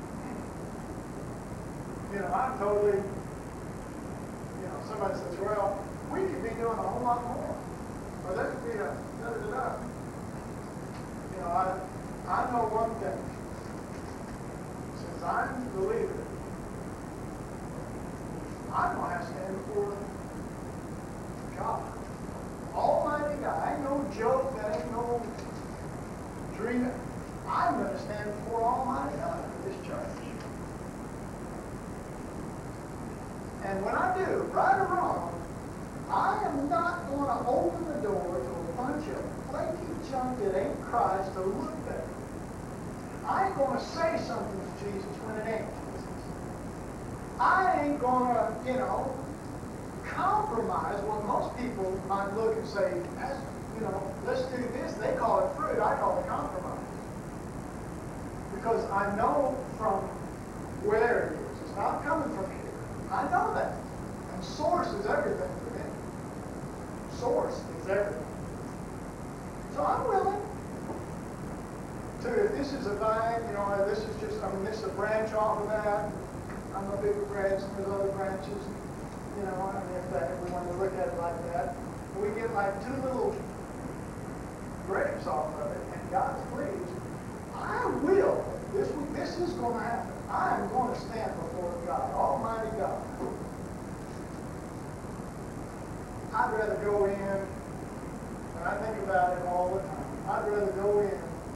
You know, I'm totally, you know, somebody says, well, we could be doing a whole lot more. Or there could be a da-da-da-da. You know, I know one thing. Since I'm the leader, I'm going to have to stand before God. Almighty God. Ain't no joke. That ain't no dream. I'm going to stand before Almighty God for this church. And when I do, right or wrong, I am not going to open the door to a bunch of flaky junk that ain't Christ to look better. I ain't going to say something to Jesus when it ain't Jesus. I ain't gonna, compromise what most people might look and say, that's, let's do this. They call it fruit. I call it compromise. Because I know from where it is. It's not coming from here. I know that. And source is everything for me. Source is everything. So I'm willing to, if this is a vine, this is just, this is a branch off of that. I'm a bigger branch and there's other branches. If we want to look at it like that, we get like 2 little grapes off of it, and God's pleased. I will. This is going to happen. I am going to stand before God, Almighty God. I'd rather go in, and I think about it all the time. I'd rather go in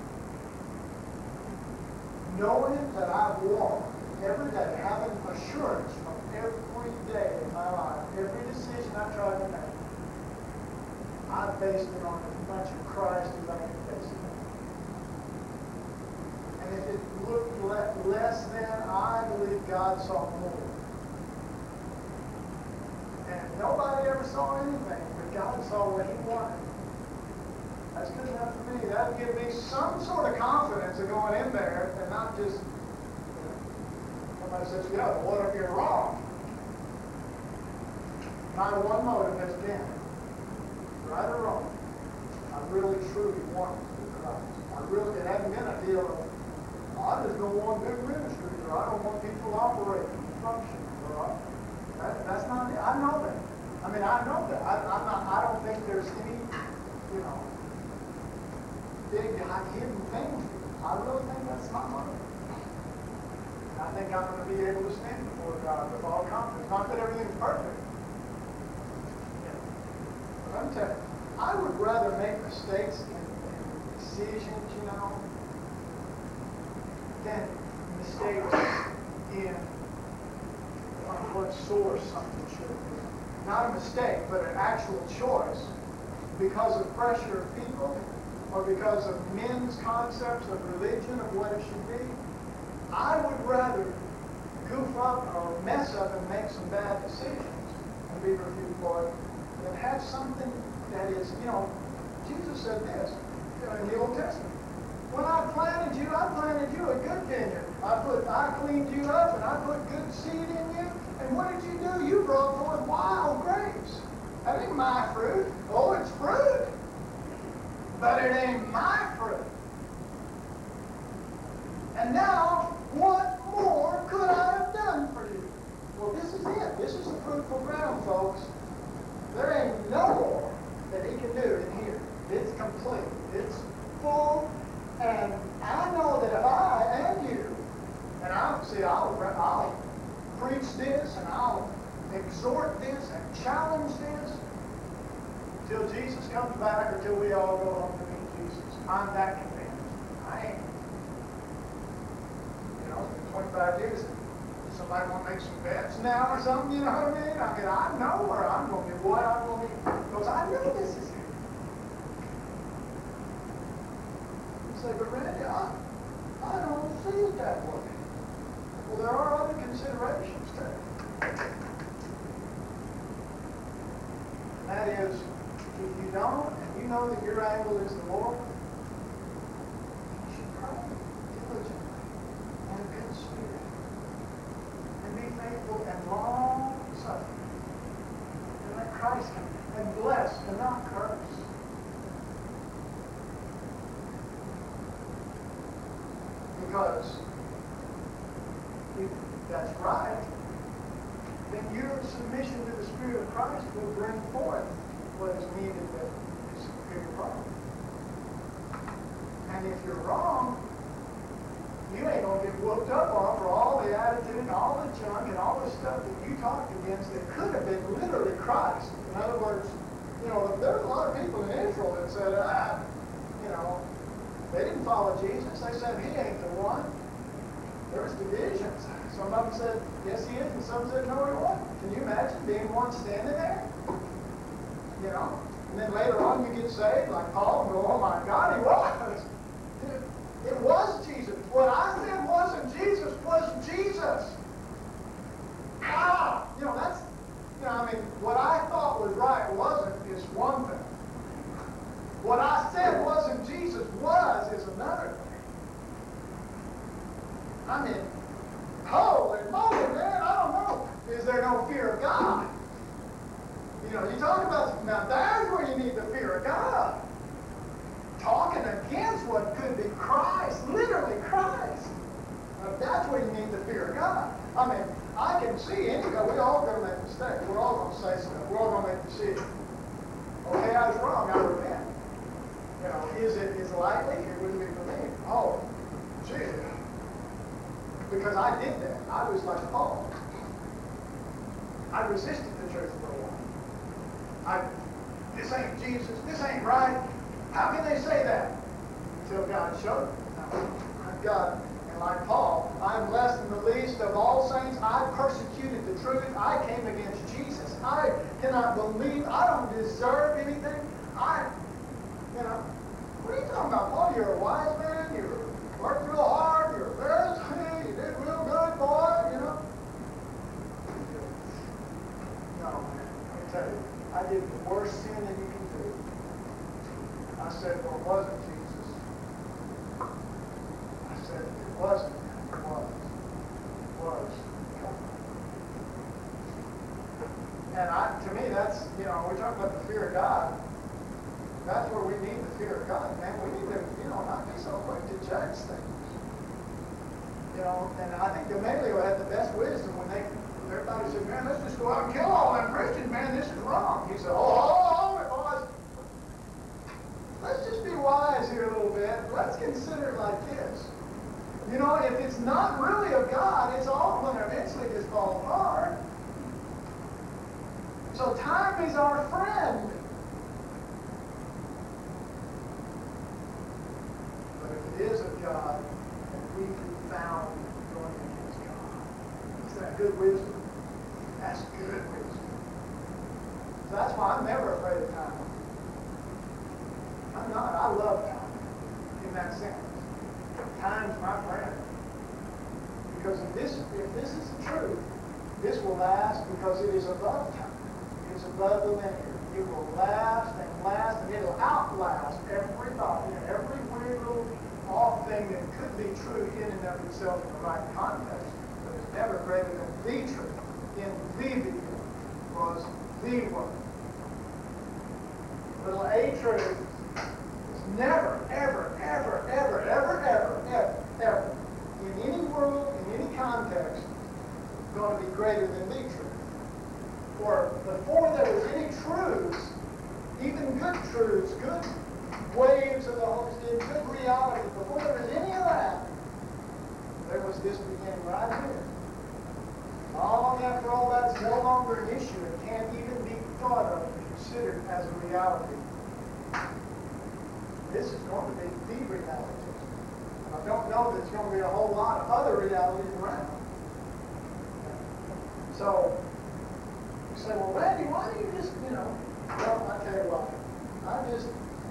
knowing that I've walked every day, having assurance from every day in my life, every decision I try to make, I based it on as much of Christ as I can face it. And if it looked less than, I believe God saw more. And if nobody ever saw anything, but God saw what He wanted, that's good enough for me. That would give me some sort of confidence of going in there and not just, somebody says, what if you're wrong? My one motive has been, right or wrong, I really truly want to be Christ. It hasn't been a deal of, I just don't want big ministries, or I don't want people operating and functioning, or that's not it. I know that. I know that. I don't think there's any, big hidden things. I really think that's my motive. I think I'm going to be able to stand before God with all confidence. Not that everything's perfect. But I'm telling you, I would rather make mistakes in decisions, than mistakes in what source something should be. Not a mistake, but an actual choice because of pressure of people or because of men's concepts of religion, of what it should be. I would rather goof up or mess up and make some bad decisions and be reviewed for it than have something that is, Jesus said this in the Old Testament. When I planted you a good vineyard. I cleaned you up and I put good seed in you. And what did you do? You brought forth wild grapes. That ain't my fruit. Oh, it's fruit. But it ain't my fruit. And now, what more could I have done for you? Well, this is it. This is the fruitful ground, folks. There ain't no more that He can do in here. It's complete. It's full. And I know that if I and you, and I'll preach this and I'll exhort this and challenge this till Jesus comes back or till we all go home to meet Jesus. I'm that convinced. I ain't. It's been 25 years. Somebody want to make some bets now or something, you know what I mean? I know where I'm going to be, what I'm going to be, because I know this is it. You say, but Randy, I don't see it that way. Well, there are other considerations too. And that is, if you don't, and you know that your angle is the Lord, you should pray diligently and in good spirit. And be faithful and long suffering. And let Christ come and bless and not curse. Because if that's right, then your submission to the Spirit of Christ will bring forth what is needed that is superior problem. And if you're wrong, you ain't going to get whooped up on for all the attitude and all the junk and all the stuff that you talked against that could have been literally Christ. In other words, there's a lot of people in Israel that said, they didn't follow Jesus. They said, He ain't the one. There was divisions. Some of them said, yes, He is, and some said, no, He wasn't. Can you imagine being one standing there? And then later on you get saved, like Paul, and go, oh my God, He was. It was Jesus. What I said wasn't Jesus, was Jesus. no fear of God. You know, you talk about, now that's where you need the fear of God. Talking against what could be Christ, literally Christ. Now, that's where you need the fear of God. I mean, I can see anyway, we all going to make mistakes. We're all going to say stuff. We're all going to make decisions. Okay, I was wrong. I repent. You know, is it likely? It wouldn't be for me. Oh, gee. Because I did that. I was like Paul. I resisted the truth for a while. This ain't Jesus. This ain't right. How can they say that? Until God showed me. I've got, and like Paul, I'm less than the least of all saints. I persecuted the truth. I came against Jesus. I cannot believe. I don't deserve anything. You know, what are you talking about? Paul, you're a wise man. You worked real hard. You're a Pharisee. You did real good, boy. You know. No, man. Let me tell you. I did the worst sin that you can do. I said, well, it wasn't Jesus. I said, it wasn't. It was. It was. And to me, that's, you know, we're talking about the fear of God. That's where we need the fear of God, man. We need to, you know, not be so quick to judge things. You know, and I think Gamaliel had the best wisdom when everybody said, man, let's just go out and kill all them Christians, man. This is wrong. He said, hold it, boys. Let's just be wise here a little bit. Let's consider it like this. You know, if it's not really of God, it's all going to eventually just fall apart. So time is our friend. But if it is of God, then we be found going against God. Is that good wisdom? That's good wisdom. So that's why I'm never afraid of time. I'm not. I love time in that sense. Time's my friend. Because if this is the truth, this will last because it is above time. It is above the linear. It will last, and it'll outlast every thought, every weird little off thing that could be true in and of itself in the right context, but it's never greater than the truth. In the beginning was the Word. Little a truth is never, ever, ever, ever, ever, ever, ever, ever, in any world, in any context, going to be greater than the truth. For before there was any truths, even good truths, good waves of the Holy Spirit, good reality, before there was any of that, there was this beginning right here. Long after all that's no longer an issue, it can't even be thought of and considered as a reality. This is going to be the reality. And I don't know that there's going to be a whole lot of other realities around. So, you say, well, Randy, why do you just, well, I tell you what, I just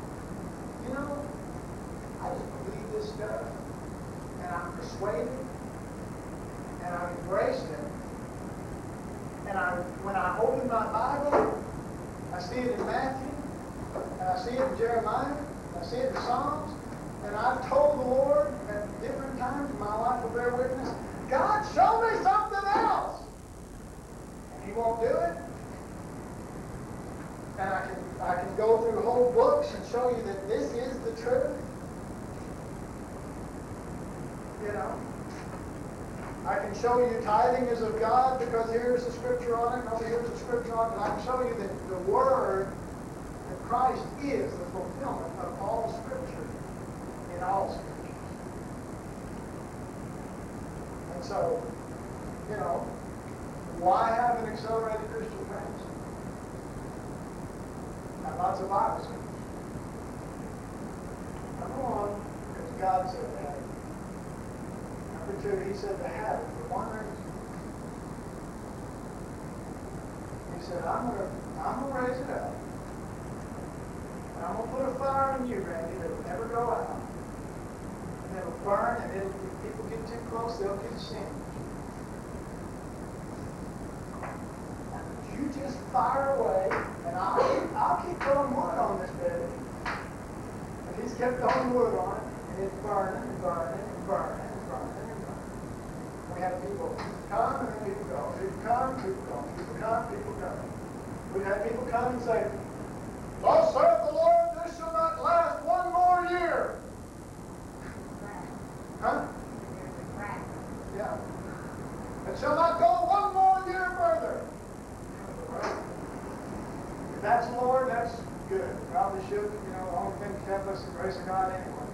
believe this stuff, and I'm persuaded, and I embrace it, and when I open my Bible, I see it in Matthew, and I see it in Jeremiah, and I see it in Psalms, and I've told the Lord at different times in my life will bear witness, God, show me something else. He won't do it. And I can go through whole books and show you that this is the truth. I can show you tithing is of God because here's the scripture on it, and over here's the scripture on it. And I can show you that the Word, that Christ is the fulfillment of all Scripture in all Scriptures. And so, why have an accelerated Christian practice? Have lots of Bible studies. Number one, because God said to have it. Number two, He said to have it for one reason. He said, I'm gonna raise it up. And I'm gonna put a fire in you, Randy, that'll never go out. And it'll burn, and if people get too close, they'll get singed. You just fire away, and I'll keep throwing wood on this baby. And He's kept throwing wood on it, and it's burning and burning and burning and burning and burning. We had people come and then people go. People come, people go. People come, people go. We had people come and say, "Thus saith the Lord, this shall not last one more year." Huh? Yeah. It shall not go one more year further. Well, if that's the Lord, that's good. Probably should, the only thing that kept us is the grace of God anyway.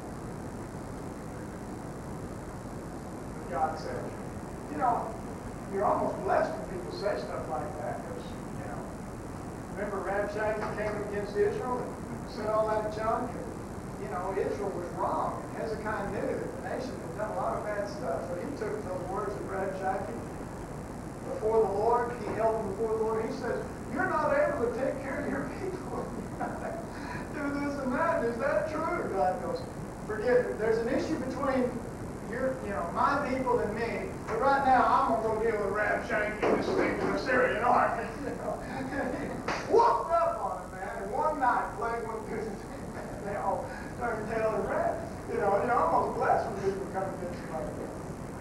But God said, you're almost blessed when people say stuff like that. Because, remember Rabshakeh came against Israel and said all that junk? And, Israel was wrong. And Hezekiah knew that the nation had done a lot of bad stuff. So he took those words of Rabshakeh before the Lord. He held them before the Lord. He says, "You're not able to take care of your people. Do this and that. Is that true?" God goes, "Forget it. There's an issue between my people and me. But right now, I'm going to go deal with Rabshakeh and this thing in the Syrian army." Whooped up on him, man. And one night, plague went through the thing, man. They all turned tail and ran. You're almost blessed when people come against you like that.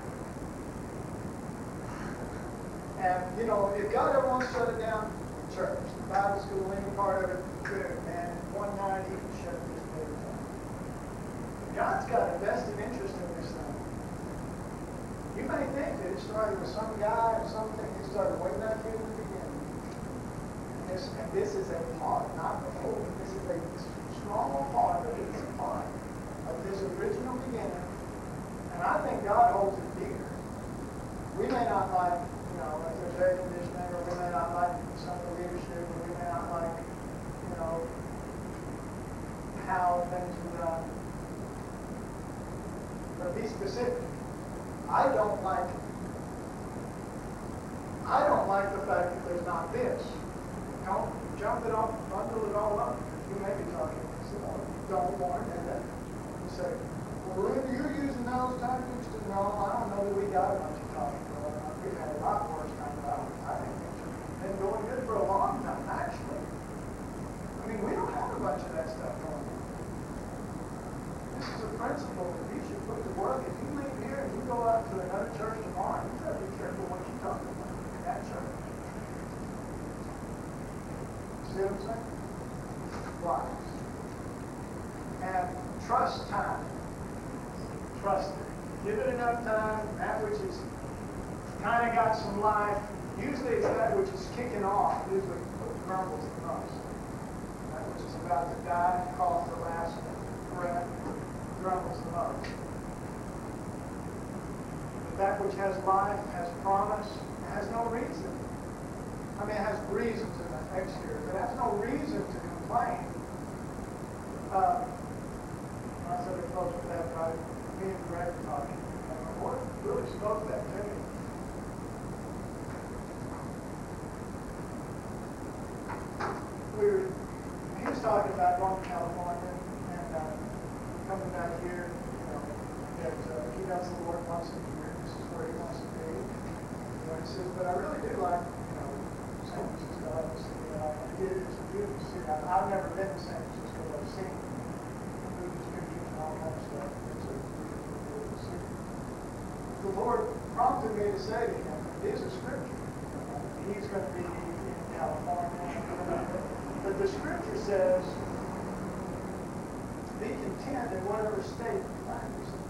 And, if God ever wants to shut it down, church, the Bible school, any part of it, good, man. One night, he can shut this thing down. God's got a vested interest in this thing. You may think that it started with some guy or something. It started way back here in the beginning. And this is a part, not the whole. This is a small part, but it's a part of this original beginning. And I think God holds it dear. We may not like, if there's air conditioning, or we may not like some of the leadership, or we may not like, how things are done. But be specific. I don't like the fact that there's not this. Don't jump it off, bundle it all up. You may be talking to someone you don't want to do that. You say, "Well, Linda, you're using those tactics to know." I don't know that we got a bunch of talking going on. We've had a lot worse times about it. I think things have been going good for a long time, actually. I mean, we don't have a bunch of that stuff going on. This is a principle that you should put to work. If you leave here and you go out to another church tomorrow, you got to be careful what you're talking about in that church. See what I'm saying? Lies. And trust time. Trust it. Give it enough time. That which is kind of got some life. Usually it's that which is kicking off. Usually what grumbles the most. That which is about to die, calls the last breath, grumbles the most. But that which has life, has promise, has no reason. I mean, it has reasons in the exterior, but it has no reason to complain. I said we close with that, right? Me and Greg were talking. And the Lord really spoke that to me. He was talking about going to California and coming back here, that he knows the Lord wants him here. This is where he wants to be. He says, but I really do like, San Francisco. I like to see it. It's a beautiful city. I've never been to San Francisco, but I've seen movies, pictures, and all that stuff. It's a beautiful city. The Lord prompted me to say to him, it is a scripture. He's going to be in California. But the scripture says, be content in whatever state you find yourself.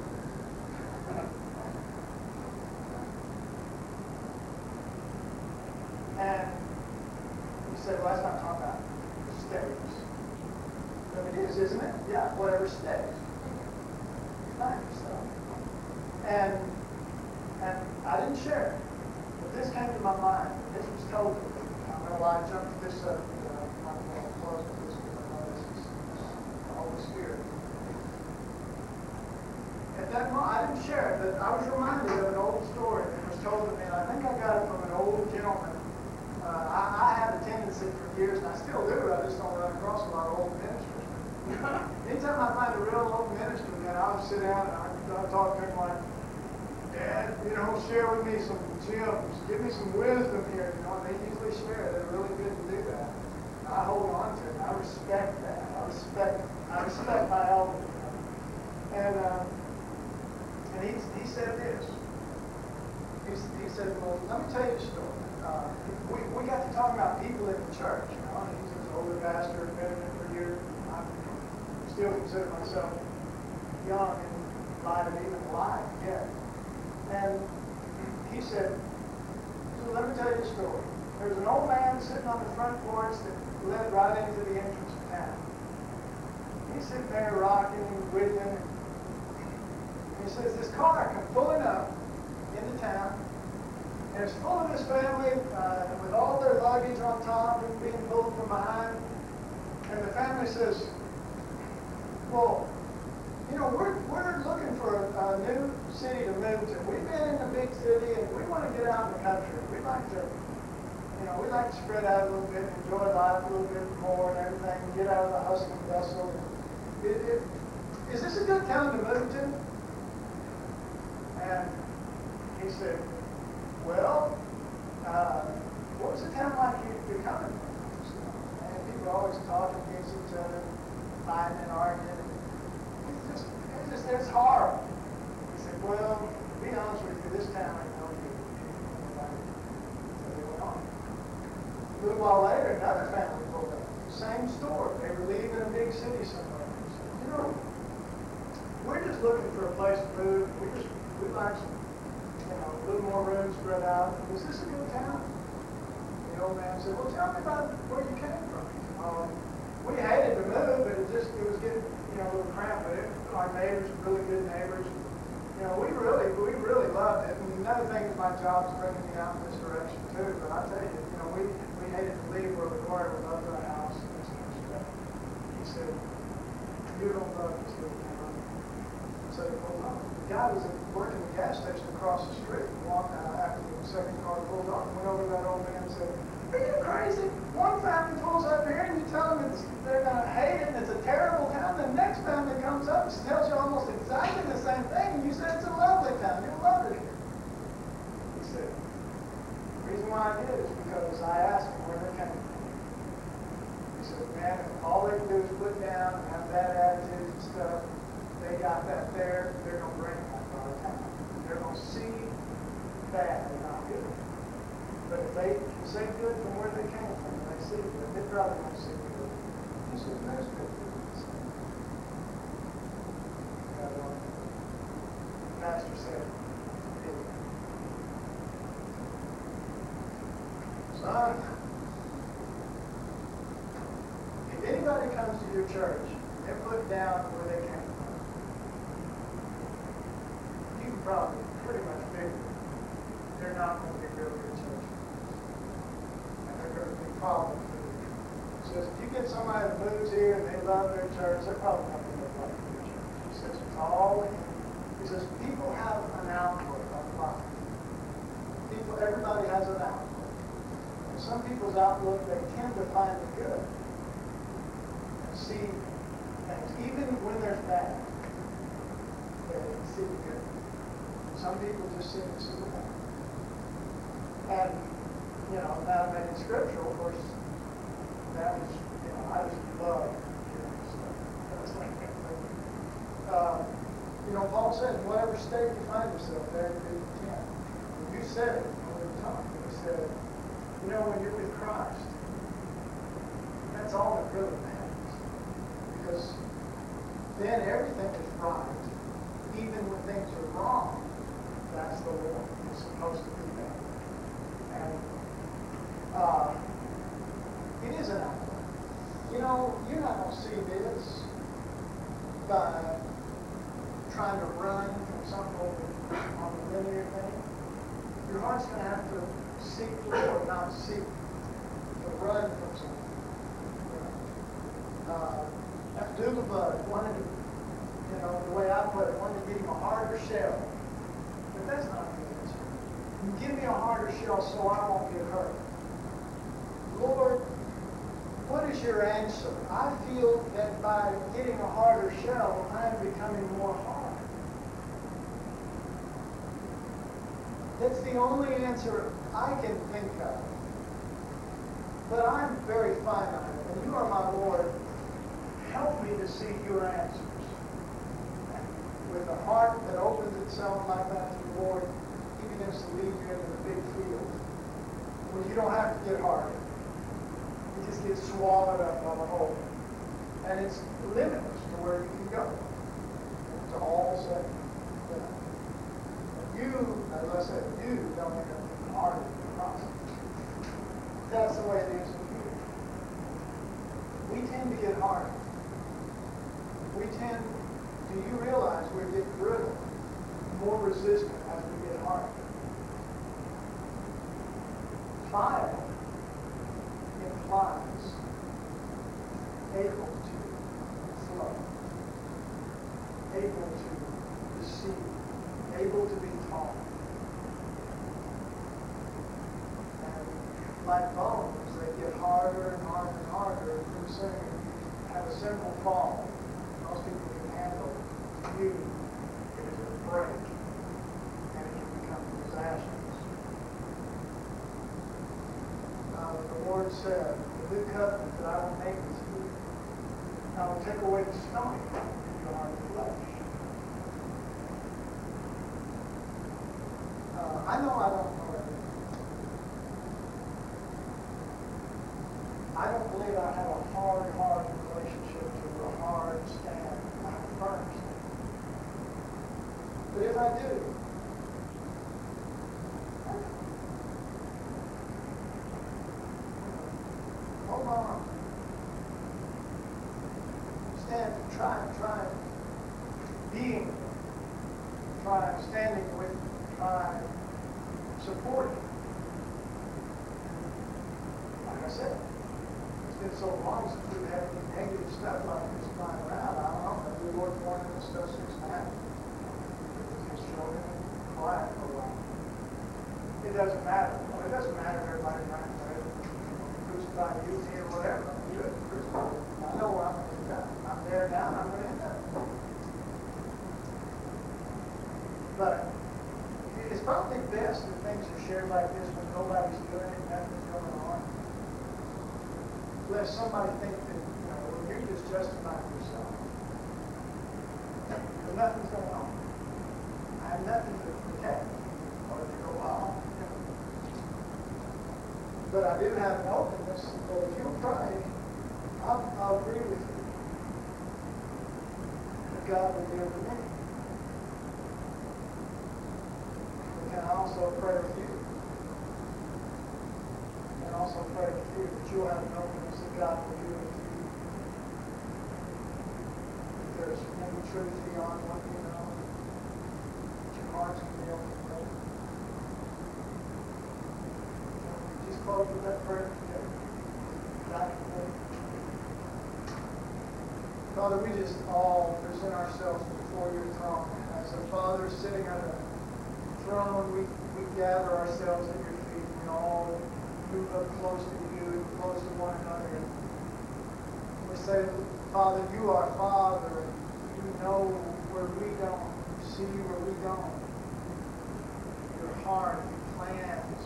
And you say, well, that's not talking about states. But it is, isn't it? Yeah, whatever state you find yourself. And I didn't share it, but this came to my mind. This was told to me. I don't know why I jumped to this subject. I'm going to close with this because I know this is the Holy Spirit. At that moment, I didn't share it, but I was reminded of an old story that was told to me, and I think I got it from an old gentleman. I have a tendency for years, and I still do, I just don't run across a lot of old ministers. Anytime I find a real old minister, man, I'll sit down and I'll talk to him like, Dad, share with me some gems. Give me some wisdom here. And they usually share it. They're really good to do that. And I hold on to it. I respect that. I respect my elders. And he said this. he said, well, let me tell you a story. We got to talking about people in the church, you know, and he's an older pastor, been in it for years. I still consider myself young and light and even alive yet. And he said, so let me tell you a story. There's an old man sitting on the front porch that led right into the entrance of town. He's sitting there rocking and wiggling. And he says, this car come pulling up into town, and it's full of his family with all their luggage on top and being pulled from behind. And the family says, well, you know, we're looking for a new city to move to. We've been in a big city and we want to get out in the country. We'd like to, you know, we'd like to spread out a little bit, enjoy life a little bit more and everything, get out of the hustle and bustle. Is this a good town to move to? And he said, well, what was the town like you're coming from? And people are always talking against each other, fighting and arguing. It's horrible. He said, well, to be honest with you, this town ain't no good. So they went on. A little while later, another family pulled up. Same story. They were leaving a big city somewhere. He said, you know, we're just looking for a place to move. We'd like some, you know, a little more room spread out. Is this a good town? The old man said, well, tell me about where you came from. We hated to move, but it was getting, you know, a little cramped. But our neighbors were really good neighbors. You know, we really loved it. And another thing is my job's bringing me out in this direction too. But I tell you, you know, we hated to leave where we were. We loved our house and this kind of stuff. He said, you don't love this little town. I said, well, no. The guy was working at the gas station across the street. Walked out after the second car pulled off. Went over to that old man and said, are you crazy? One family pulls up here and you tell them they're going to hate it and it's a terrible town. The next family comes up and tells you almost exactly the same thing and you say it's a lovely town. You'll love it here. He said, the reason why I did is because I asked them where they came from. He said, man, if all they can do is put down and have bad attitudes and stuff, they got that there, they're going to bring that to our town. They're going to see bad and not good. But if they can say good from where they came from, and they see good, they probably won't see good. He says, there's good things. The pastor said, son, if anybody comes to your church, they're put down where they came from, you can probably pretty much figure they're not going to be real good church. There's a problem with it. He says, if you get somebody that moves here and they love their church, they're probably not going to look like your church. He says, it's all in. He says, people have an outlook on life. Everybody has an outlook. And some people's outlook, they tend to find the good and see things, even when there's bad. They see the good. Some people just see the bad. And you know, now that it's scriptural, of course, that was, you know, I just love hearing stuff. That's like you know, Paul said, in whatever state you find yourself, there be content. You said it when we were talking. You said, you know, when you're with Christ, that's all that really matters. Because then everything is right. Even when things are wrong, that's the Lord. It's supposed to be that way. And it is an outlet. You know, you're not going to see this by trying to run from something on the linear thing. Your heart's going to have to seek the Lord, not seek to run from something. Abdullah Budd wanted to, you know, the way I put it, wanted to give him a harder shell. But that's not the answer. Give me a harder shell so I won't get hurt. Lord, what is your answer? I feel that by getting a harder shell, I am becoming more hard. That's the only answer I can think of. But I'm very finite, and you are my Lord. Help me to see your answers. With a heart that opens itself like that to the Lord, He begins to lead your don't have to get harder. You just get swallowed up by the whole. And it's limitless to where you can go. It's all said and done. You, as I said, you don't end up getting harder in the process. That's the way it is with you. We tend to get harder. Do you realize we get brittle, more resistant as we get harder? Fire implies able to flow, able to receive, able to be taught. And like bones, they get harder and harder and harder. Pretty soon, you have a simple fall. Most people can handle you if it's a break, and it can become disastrous. The Lord said, the new covenant that I will make with you, I will take away the stone from your heart of flesh. I know I don't know everything. I don't believe I have a hard relationship to a hard stand, a firm stand. But if I do, hold on. Try being with me. Try standing with me. Try supporting. Like I said, it's been so long since we've had any negative stuff like this flying around. I don't know. Maybe the Lord wanted this stuff to happen. Just showing it quiet for a while. It doesn't matter. Well, it doesn't matter if everybody's trying to crucify you, me, or whatever. I'm good. I know where I'm going to end up. I'm there now, and I'm going to end up. But it's probably best that things are shared like this when nobody's doing it, nothing's going on. Lest somebody think that, well, you're just justifying yourself. Because nothing's going on. I have nothing to protect or to go on. But I do have an openness that if you'll pray, I'll agree with you. That God will deal with me. We can also pray with you. And also pray with you that you'll have an openness that God will deal with you. If there's any truth beyond what you know, that your hearts can be able to pray. Just close with that prayer together. God can pray. Father, we just all present ourselves before your throne. As a father sitting on a throne, we gather ourselves at your feet. We all move up close to you and close to one another. And we say, Father, you are Father, and you know where we don't. You see where we don't. Your heart, your plans.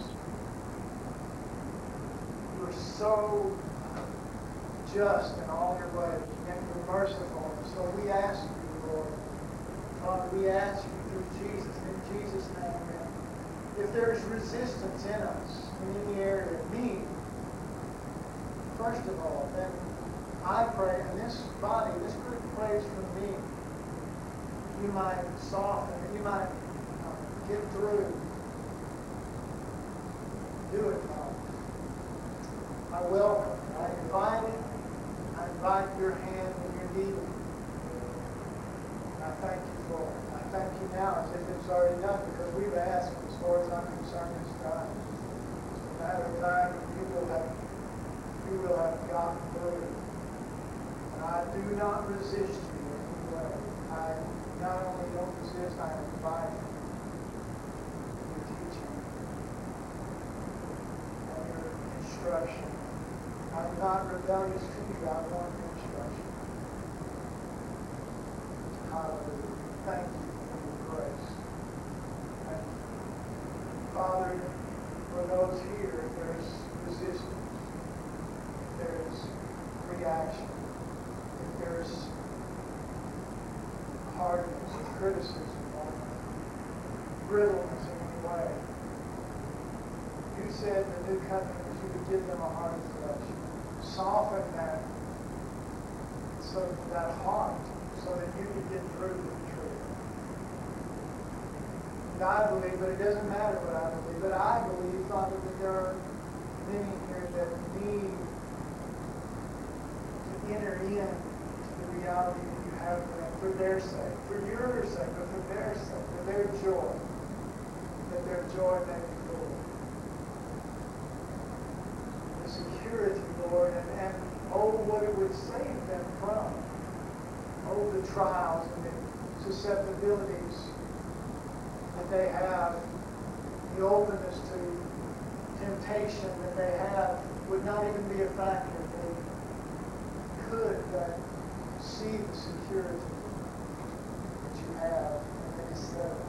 You are so just in all your ways, and you're merciful. And so we ask you, Lord, Father, we ask you through Jesus, in Jesus' name, if there's resistance in us, in any area, me, first of all, then I pray, and this body, this group prays for me. You might soften, you might get through. Do it, Father. I welcome, I invite it. I invite your hand when you're needed. And I thank you for it. I thank you now as if it's already done because we've asked as far as I'm concerned it's done. It's a matter of time and you will have gotten through. And I do not resist you in any way. I not only don't resist, I invite your teaching and your instruction. I'm not rebellious to you. I want your instruction. Hallelujah. Thank you for your grace. Thank you. Father, for those here, if there's resistance, if there's reaction, if there's hardness or criticism or brittleness in any way, you said in the new covenant that you would give them a heart of flesh. Soften that, so that heart, so that you could get through the betrayal. And I believe, but it doesn't matter what I believe, but I believe, Father, that there are many here that need to enter in to the reality that you have for them, for their sake, for your sake, but for their sake, for their joy, that their joy may be full. The security, Lord, and oh, what it would save them from. Oh, the trials and the susceptibilities that they have, the openness to temptation that they have would not even be a factor if they could see the security that you have and that is settled.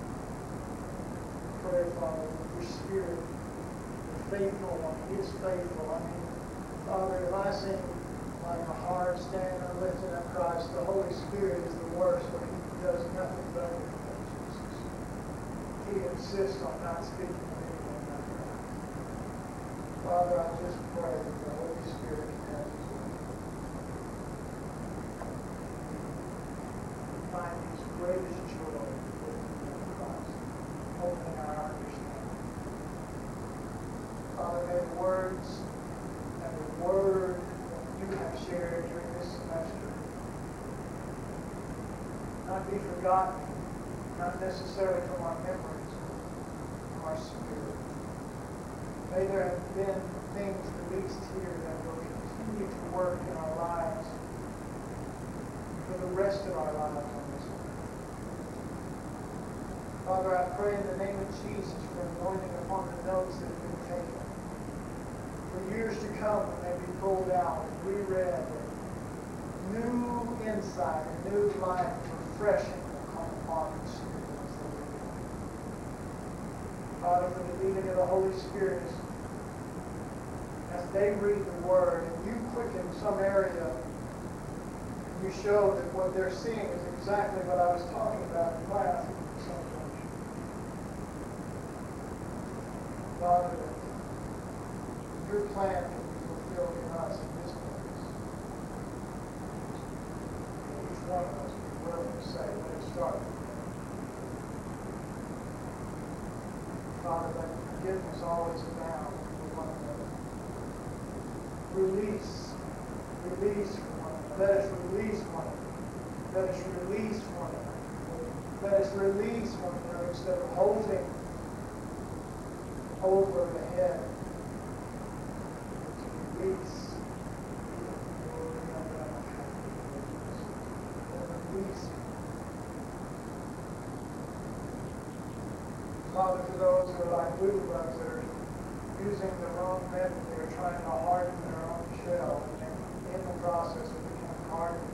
Pray, Father, with your Spirit, the faithful one, He is faithful. I mean, Father, if I sing like a heart stand or lifting up Christ, the Holy Spirit is the worst, but He does nothing but Jesus. He insists on not speaking to anyone like that. Father, I just pray that the Holy Spirit can have His way. We find His greatest joy in Christ, opening our understanding. Father, may the words and the word that you have shared during this semester not be forgotten, not necessarily from our memories, but from our spirit. May there have been things released here that will continue to work in our lives for the rest of our lives on this earth. Father, I pray in the name of Jesus for anointing upon the notes that have been taken. For years to come, when they be pulled out and reread, new insight and new life and refreshing will come upon the Spirit as they read it. Father, for the leading of the Holy Spirit, as they read the Word and you quicken some area, and you show that what they're seeing is exactly what I was talking about in class. Father, that your plan can be fulfilled in us in this place. And each one of us be willing to say, let it start with me. Father, let forgiveness always abound for one another. Release from one another. Let us release one another. Let us release one another. Let us release one another instead of holding over the head. Release. Release. Father, for those who are like little ones that are using the wrong method, they're trying to harden their own shell, and in the process of becoming hardened.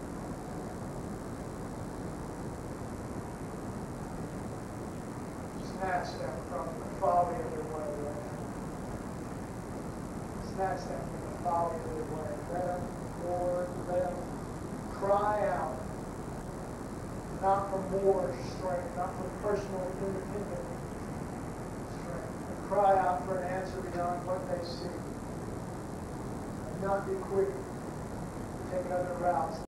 Snatch them from the folly of their way right now. Snatch them from the folly of their way. Let them, Lord, let them cry out, not for more strength, not for personal independent strength, but cry out for an answer beyond what they see. And not be quick to take other routes.